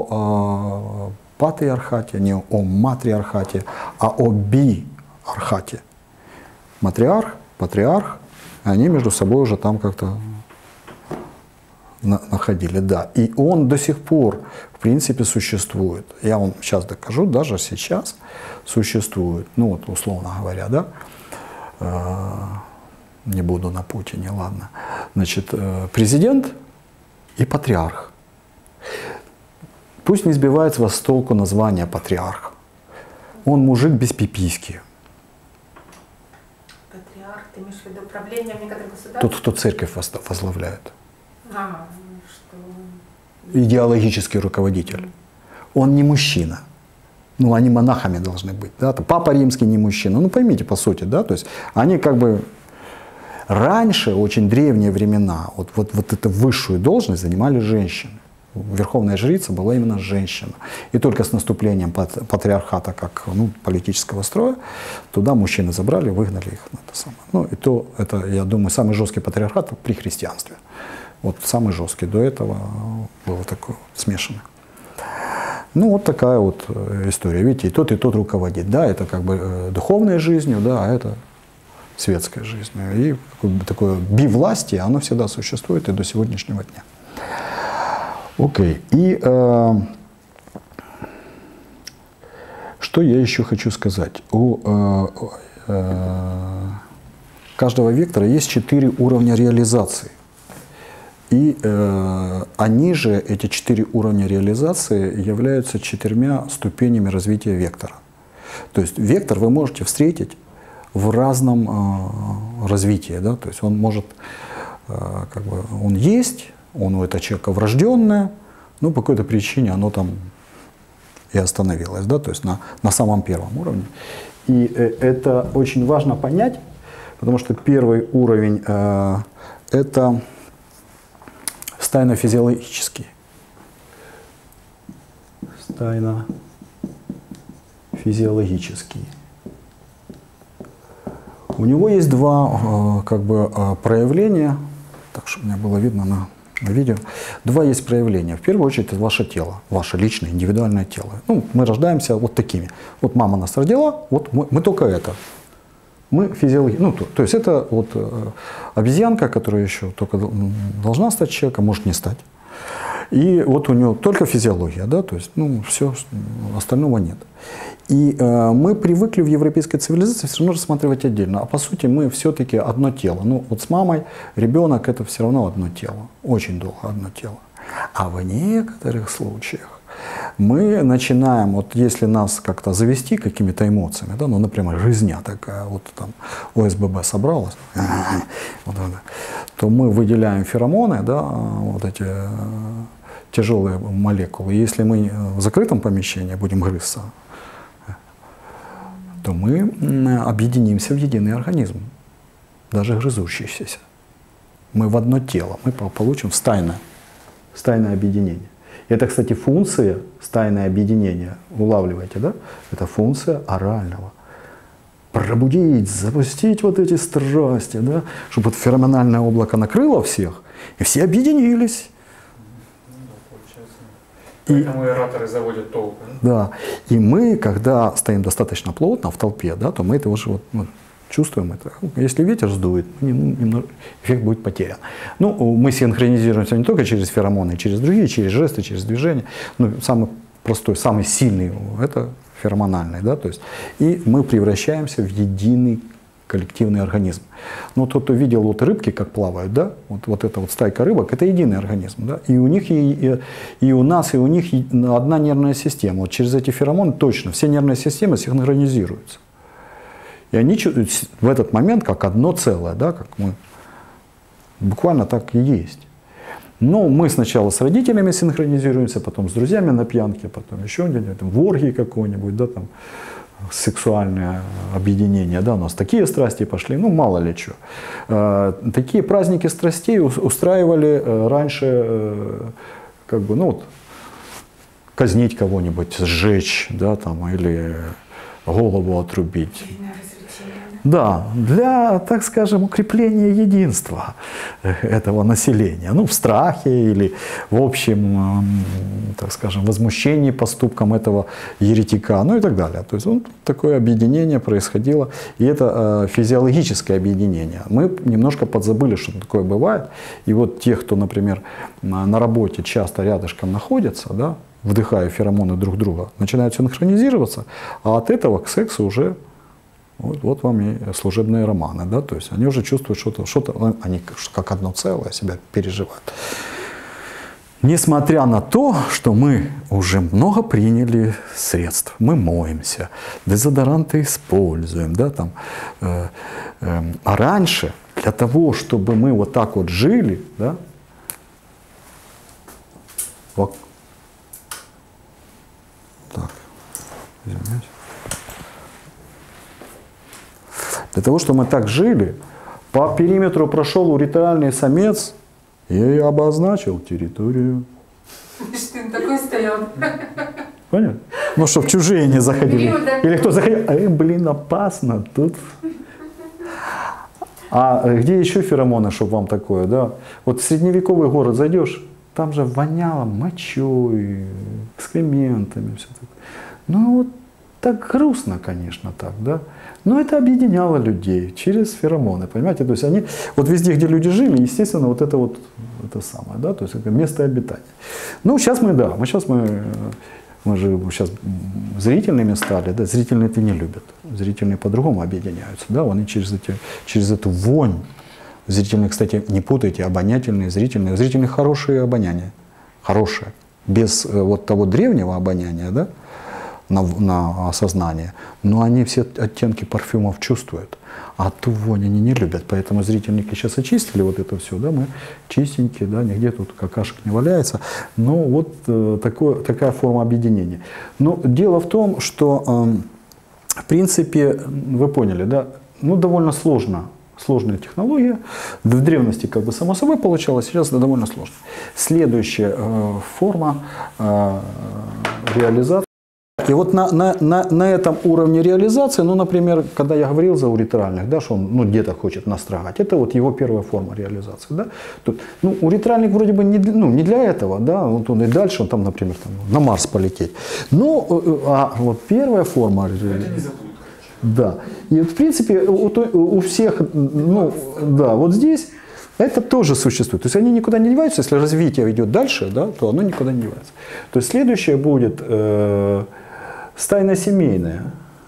о э, патриархате, не о матриархате, а о биархате. Матриарх, патриарх, они между собой уже там как-то на, находили, да. И он до сих пор, в принципе, существует. Я вам сейчас докажу, даже сейчас существует. Ну вот, условно говоря, да. Э, не буду на Путине, ладно. Значит, э, президент и патриарх. Пусть не сбивает вас с толку название патриарх. Он мужик без пиписьки. Патриарх, ты имеешь в виду правление в некоторых государствах? Тот, кто церковь возглавляет. А, что... Идеологический руководитель. Он не мужчина. Ну, они монахами должны быть. Да? Папа римский не мужчина. Ну, поймите, по сути, да, то есть они как бы раньше, очень древние времена, вот, вот, вот эту высшую должность занимали женщины. Верховная жрица была именно женщина. И только с наступлением патриархата как ну, политического строя, туда мужчины забрали, выгнали их. Это самое. Ну, и то, это, я думаю, самый жесткий патриархат при христианстве. Вот самый жесткий. До этого было такое смешанное. Ну, вот такая вот история. Видите, и тот, и тот руководит. Да, это как бы духовной жизнью, да, а это светской жизнью. И такое бивластие, оно всегда существует и до сегодняшнего дня. Окей. И э, что я еще хочу сказать? У э, э, каждого вектора есть четыре уровня реализации. И э, они же, эти четыре уровня реализации, являются четырьмя ступенями развития вектора. То есть вектор вы можете встретить в разном э, развитии. Да? То есть он может, э, как бы, он есть, он у этого человека врожденное, но по какой-то причине оно там и остановилось, да, то есть на, на самом первом уровне. И э, это очень важно понять, потому что первый уровень э, это стайно-физиологический. Стайно-физиологический. У него есть два э, как бы, э, проявления, так чтобы мне было видно на, на видео. Два есть проявления. В первую очередь, это ваше тело, ваше личное, индивидуальное тело. Ну, мы рождаемся вот такими. Вот мама нас родила, вот мы, мы только это. Мы физиологи... Ну, то, то есть это вот э, обезьянка, которая еще только должна стать человеком, может не стать. И вот у нее только физиология, да, то есть, ну, все, остального нет. И э, мы привыкли в европейской цивилизации все равно рассматривать отдельно. А по сути мы все-таки одно тело. Ну, вот с мамой ребенок это все равно одно тело. Очень долго одно тело. А в некоторых случаях мы начинаем, вот если нас как-то завести какими-то эмоциями, да, ну, например, жизня такая, вот там ОСББ собралась, вот, то мы выделяем феромоны, да, вот эти тяжелые молекулы. Если мы в закрытом помещении будем грызться, то мы объединимся в единый организм, даже грызущийся. Мы в одно тело, мы получим стайное, стайное объединение. Это, кстати, функция стайное объединение, улавливаете, да? Это функция орального. Пробудить, запустить вот эти страсти, да? Чтобы вот феромональное облако накрыло всех, и все объединились. Поэтому ораторы заводят толпы. Да. И мы, когда стоим достаточно плотно в толпе, да, то мы это уже вот, ну, чувствуем это. Если ветер сдует, немного, эффект будет потерян. Ну, мы синхронизируемся не только через феромоны, через другие, через жесты, через движения. Но самый простой, самый сильный – это феромональный. Да, то есть, и мы превращаемся в единый коллективный организм. Ну, тот, кто видел вот рыбки, как плавают, да, вот, вот эта вот стайка рыбок, это единый организм, да, и у них, и, и, и у нас, и у них одна нервная система. Вот через эти феромоны точно все нервные системы синхронизируются. И они в этот момент как одно целое, да, как мы, буквально так и есть. Но мы сначала с родителями синхронизируемся, потом с друзьями на пьянке, потом еще где-нибудь, в оргии какой-нибудь, да, там, сексуальное объединение, да, у нас такие страсти пошли, ну, мало ли что. Э, такие праздники страстей устраивали э, раньше, э, как бы, ну, вот, казнить кого-нибудь, сжечь, да, там, или голову отрубить. Да, для, так скажем, укрепления единства этого населения. Ну, в страхе или в общем, так скажем, возмущении поступком этого еретика, ну и так далее. То есть ну, такое объединение происходило, и это физиологическое объединение. Мы немножко подзабыли, что такое бывает. И вот те, кто, например, на работе часто рядышком находятся, да, вдыхая феромоны друг друга, начинают синхронизироваться, а от этого к сексу уже вот, вот вам и служебные романы, да, то есть они уже чувствуют что-то, что-то, они как одно целое себя переживают. Несмотря на то, что мы уже много приняли средств, мы моемся, дезодоранты используем, да, там, э, э, а раньше для того, чтобы мы вот так вот жили, да, вот, так, извиняюсь. Для того, чтобы мы так жили, по периметру прошел уретральный самец и обозначил территорию. Что ты такой стоял? Понятно? Ну, чтобы чужие не заходили. Или кто заходил, эй, блин, опасно тут. А где еще феромоны, чтобы вам такое, да? Вот в средневековый город зайдешь, там же воняло мочой, экскрементами, все такое. Ну, вот так грустно, конечно, так, да? Но это объединяло людей через феромоны, понимаете? То есть они, вот везде, где люди жили, естественно, вот это вот, это самое, да? То есть это место обитания. Ну, сейчас мы, да, мы сейчас мы, мы же сейчас зрительными стали, да? Зрительные это не любят. Зрительные по-другому объединяются, да? Они через, эти, через эту вонь. Зрительные, кстати, не путайте, обонятельные, зрительные. Зрительные хорошие обоняния, хорошие. Без вот того древнего обоняния, да? На, на осознание, но они все оттенки парфюмов чувствуют, а ту вонь они не любят, поэтому зрительники сейчас очистили вот это все, да, мы чистенькие, да, нигде тут какашек не валяется, но вот э, такое, такая форма объединения. Но дело в том, что э, в принципе, вы поняли, да, ну довольно сложно, сложная технология, в древности как бы само собой получалось, сейчас это довольно сложно. Следующая э, форма э, реализации. И вот на, на, на, на этом уровне реализации, ну, например, когда я говорил за уретральных, да, что он ну, где-то хочет настрогать, это вот его первая форма реализации. Да? Тут, ну, уретральник вроде бы не, ну, не для этого, да, вот он и дальше, он там, например, там, на Марс полететь. Но а вот первая форма... Да. И вот, в принципе, у, у всех, ну, да, вот здесь это тоже существует. То есть они никуда не деваются, если развитие идет дальше, да, то оно никуда не девается. То есть следующее будет... Э, стайно-семейная.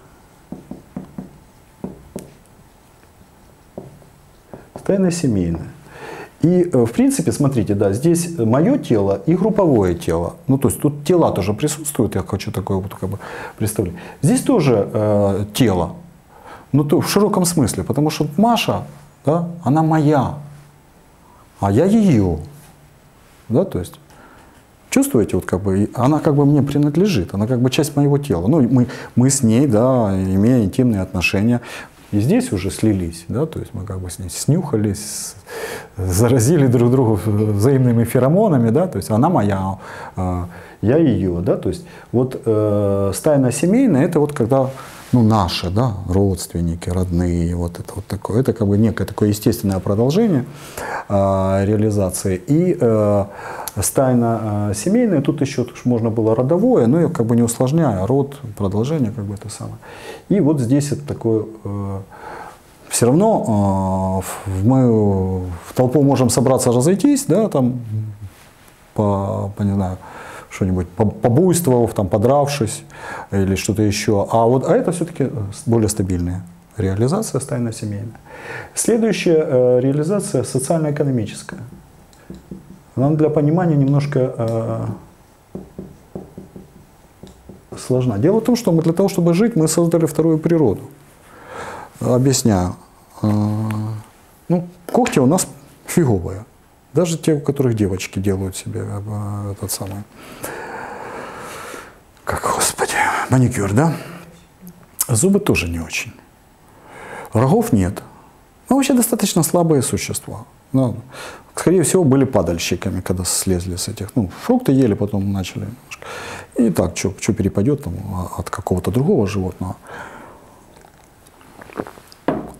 Стайно-семейная. И, в принципе, смотрите, да, здесь мое тело и групповое тело. Ну, то есть тут тела тоже присутствуют, я хочу такое вот как бы представлять. Здесь тоже э, тело, ну, то в широком смысле, потому что Маша, да, она моя, а я ее. Да, то есть чувствуете, вот как бы, она как бы мне принадлежит, она как бы часть моего тела. Ну, мы, мы с ней, да, имея интимные отношения, и здесь уже слились, да, то есть мы как бы с ней снюхались, заразили друг друга взаимными феромонами, да, то есть она моя, я ее, да, то есть вот э, стайно-семейная, это вот когда, ну, наши, да, родственники, родные, вот это вот такое, это как бы некое такое естественное продолжение э, реализации. И э, стайно э, семейное, тут еще можно было родовое, но я как бы не усложняя, род, продолжение, как бы это самое. И вот здесь это такое, э, все равно э, мы в толпу можем собраться, разойтись, да, там, по, по не знаю, что-нибудь побуйствовав, там, подравшись или что-то еще. А, вот, а это все-таки более стабильная реализация стайно-семейная. Следующая э, реализация социально-экономическая. Она для понимания немножко э, сложна. Дело в том, что мы для того, чтобы жить, мы создали вторую природу. Объясняю. Э, ну, когти у нас фиговые. Даже те, у которых девочки делают себе э, этот самый, как, господи, маникюр, да? Зубы тоже не очень. Рогов нет. Ну, вообще достаточно слабые существа. Ну, скорее всего, были падальщиками, когда слезли с этих. Ну, фрукты ели, потом начали немножко. И так, что перепадет там, от какого-то другого животного.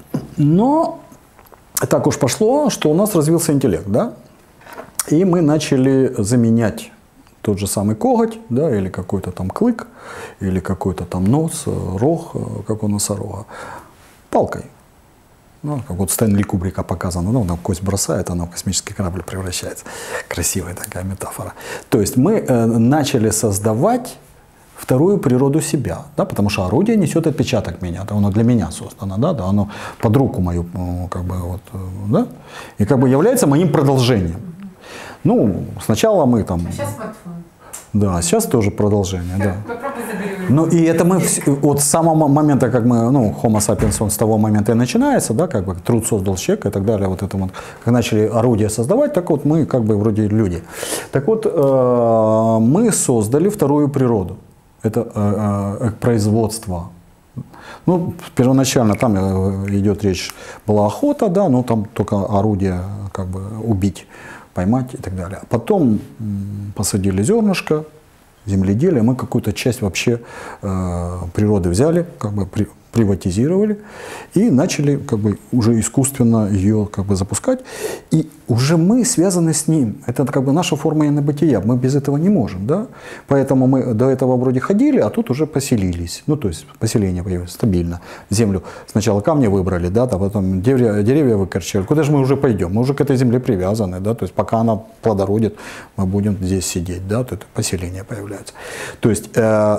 Но так уж пошло, что у нас развился интеллект, да? И мы начали заменять тот же самый коготь, да, или какой-то там клык, или какой-то там нос, рог, как у носорога, палкой. Ну, как вот Стэнли Кубрика показано, ну, она кость бросает, она в космический корабль превращается. Красивая такая метафора. То есть мы э, начали создавать вторую природу себя, да, потому что орудие несет отпечаток меня, да, оно для меня создано, да, да, оно под руку мою, как бы, вот, да, и как бы является моим продолжением. Ну, сначала мы там... А сейчас смартфон. Да, сейчас тоже продолжение, да. Попробуй забери. Ну и это мы вот с самого момента, как мы, ну, Homo sapiens, он с того момента и начинается, да, как бы труд создал человека и так далее, вот это вот, как начали орудия создавать, так вот мы как бы вроде люди. Так вот, э, мы создали вторую природу, это э, э, производство. Ну, первоначально там идет речь, была охота, да, но там только орудие, как бы, убить, поймать и так далее. Потом посадили зернышко, земледелие, мы какую-то часть вообще э, природы взяли, как бы при, приватизировали и начали как бы уже искусственно ее как бы запускать. И уже мы связаны с ним. Это как бы наша форма инобытия. Мы без этого не можем, да? Поэтому мы до этого вроде ходили, а тут уже поселились. Ну, то есть поселение появилось стабильно. Землю сначала камни выбрали, да, а потом деревья, деревья выкорчевали. Куда же мы уже пойдем? Мы уже к этой земле привязаны, да? То есть пока она плодородит, мы будем здесь сидеть, да? То это поселение появляется. То есть э,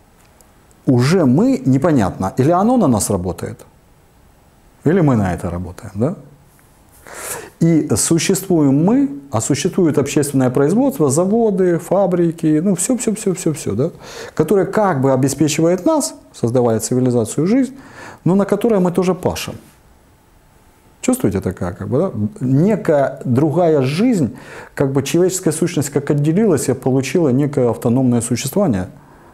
уже мы, непонятно, или оно на нас работает, или мы на это работаем, да? И существуем мы, а существует общественное производство, заводы, фабрики, ну все-все-все-все-все, да? Которое как бы обеспечивает нас, создавая цивилизацию, жизнь, но на которой мы тоже пашем. Чувствуете такая, как бы, да? Некая другая жизнь, как бы человеческая сущность как отделилась и получила некое автономное существование.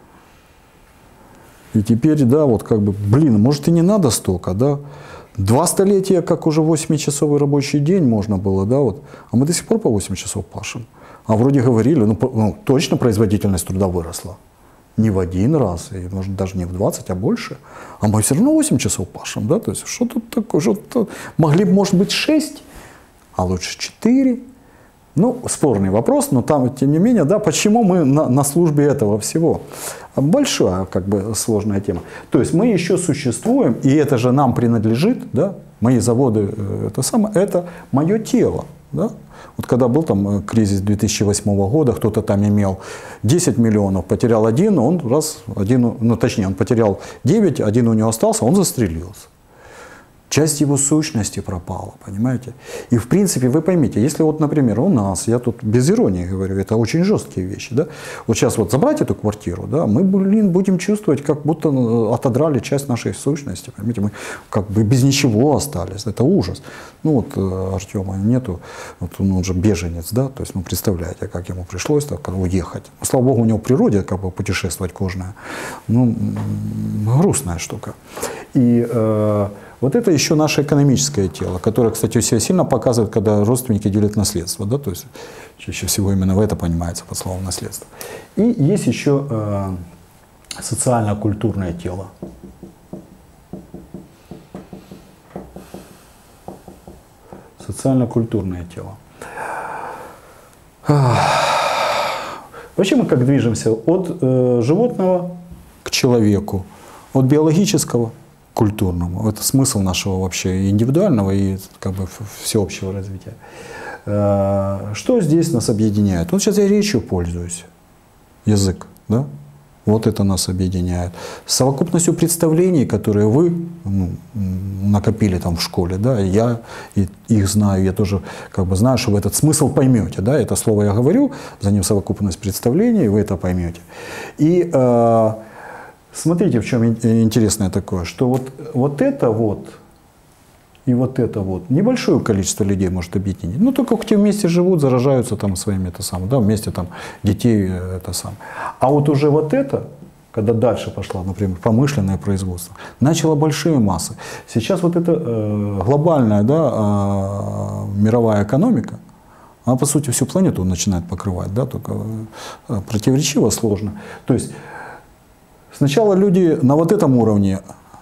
И теперь, да, вот как бы, блин, может и не надо столько, да? Два столетия, как уже восьмичасовой рабочий день можно было, да, вот. А мы до сих пор по восемь часов пашем. А вроде говорили, ну, ну точно производительность труда выросла. Не в один раз, и, может, даже не в двадцать, а больше. А мы все равно восемь часов пашем, да, то есть что тут такое, что-то... Могли бы, может быть, шесть, а лучше четыре. Ну, спорный вопрос, но там, тем не менее, да, почему мы на, на службе этого всего? Большая, как бы, сложная тема. То есть мы еще существуем, и это же нам принадлежит, да, мои заводы, это самое, это мое тело, да. Вот когда был там кризис две тысячи восьмого года, кто-то там имел десять миллионов, потерял один, он раз, один, ну точнее, он потерял девять, один у него остался, он застрелился. Часть его сущности пропала, понимаете? И в принципе, вы поймите, если вот, например, у нас, я тут без иронии говорю, это очень жесткие вещи, да? Вот сейчас вот забрать эту квартиру, да, мы, блин, будем чувствовать, как будто отодрали часть нашей сущности, понимаете? Мы как бы без ничего остались, это ужас. Ну вот Артема нету, вот он, он же беженец, да, то есть, ну представляете, как ему пришлось так уехать. Слава богу, у него в природе как бы путешествовать кожная, ну, грустная штука. И э, вот это еще наше экономическое тело, которое, кстати, себя сильно показывает, когда родственники делят наследство. Да? То есть чаще всего именно в это понимается под словом наследство. И есть еще э, социально-культурное тело. Социально-культурное тело. Вообще мы как движемся? От э, животного к человеку, от биологического к культурному. Это смысл нашего вообще индивидуального и как бы всеобщего развития. Э, что здесь нас объединяет? Вот сейчас я речью пользуюсь. Язык, да? Вот это нас объединяет. С совокупностью представлений, которые вы ну, накопили там в школе, да, я их знаю, я тоже как бы знаю, что вы этот смысл поймете, да, это слово я говорю, за ним совокупность представлений, вы это поймете. И э, смотрите, в чем интересное такое, что вот, вот это вот и вот это вот небольшое количество людей может объединить. Ну, только те вместе живут, заражаются там своими, это самое, да, вместе там детей, это самое. А вот уже вот это, когда дальше пошла, например, промышленное производство, начало большие массы. Сейчас вот эта э, глобальная, да, э, мировая экономика, она, по сути, всю планету начинает покрывать, да, только э, противоречиво, сложно. То есть сначала люди на вот этом уровне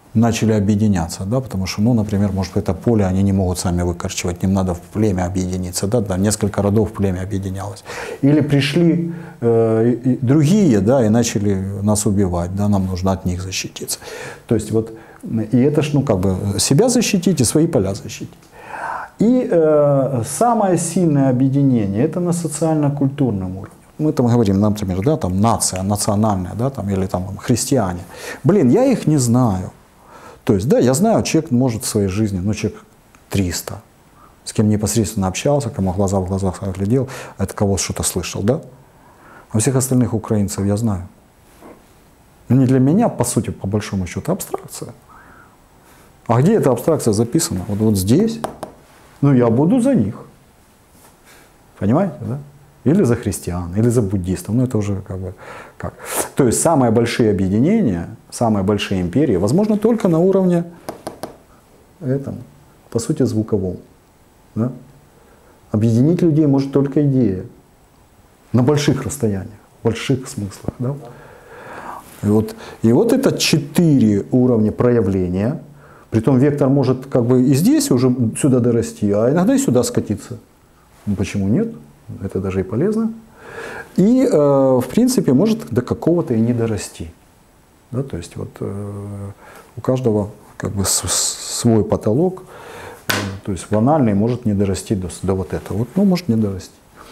начали объединяться, да, потому что, ну, например, может, это поле они не могут сами выкорчевать, им надо в племя объединиться, да, да, несколько родов в племя объединялось. Или пришли э, и другие, да, и начали нас убивать, да, нам нужно от них защититься. То есть вот, и это ж, ну, как бы себя защитить и свои поля защитить. И э, самое сильное объединение это на социально-культурном уровне. Мы там говорим, например, да, там нация, национальная, да, там, или там христиане. Блин, я их не знаю. То есть, да, я знаю, человек может в своей жизни, ну, человек триста, с кем непосредственно общался, кому глаза в глазах глядел, от кого что-то слышал, да? А всех остальных украинцев я знаю. Но не для меня, по сути, по большому счету, абстракция. А где эта абстракция записана? Вот, вот здесь. Ну, я буду за них. Понимаете, да? Или за христиан, или за буддистов. Ну, это уже как бы как. То есть самые большие объединения, самые большие империи, возможно, только на уровне этом, по сути, звуковом. Да? Объединить людей может только идея. На больших расстояниях, в больших смыслах. Да? И, вот, и вот это четыре уровня проявления. Притом вектор может как бы и здесь уже сюда дорасти, а иногда и сюда скатиться. Ну, почему нет? Это даже и полезно. И, э, в принципе, может до какого-то и не дорасти. Да, то есть вот э, у каждого как бы с, свой потолок. Э, то есть банальный может не дорасти до, до вот этого. Вот, ну, может не дорасти.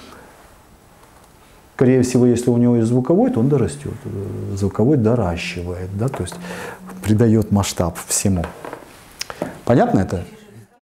Скорее всего, если у него есть звуковой, то он дорастет. Звуковой доращивает, да, то есть придает масштаб всему. Понятно это?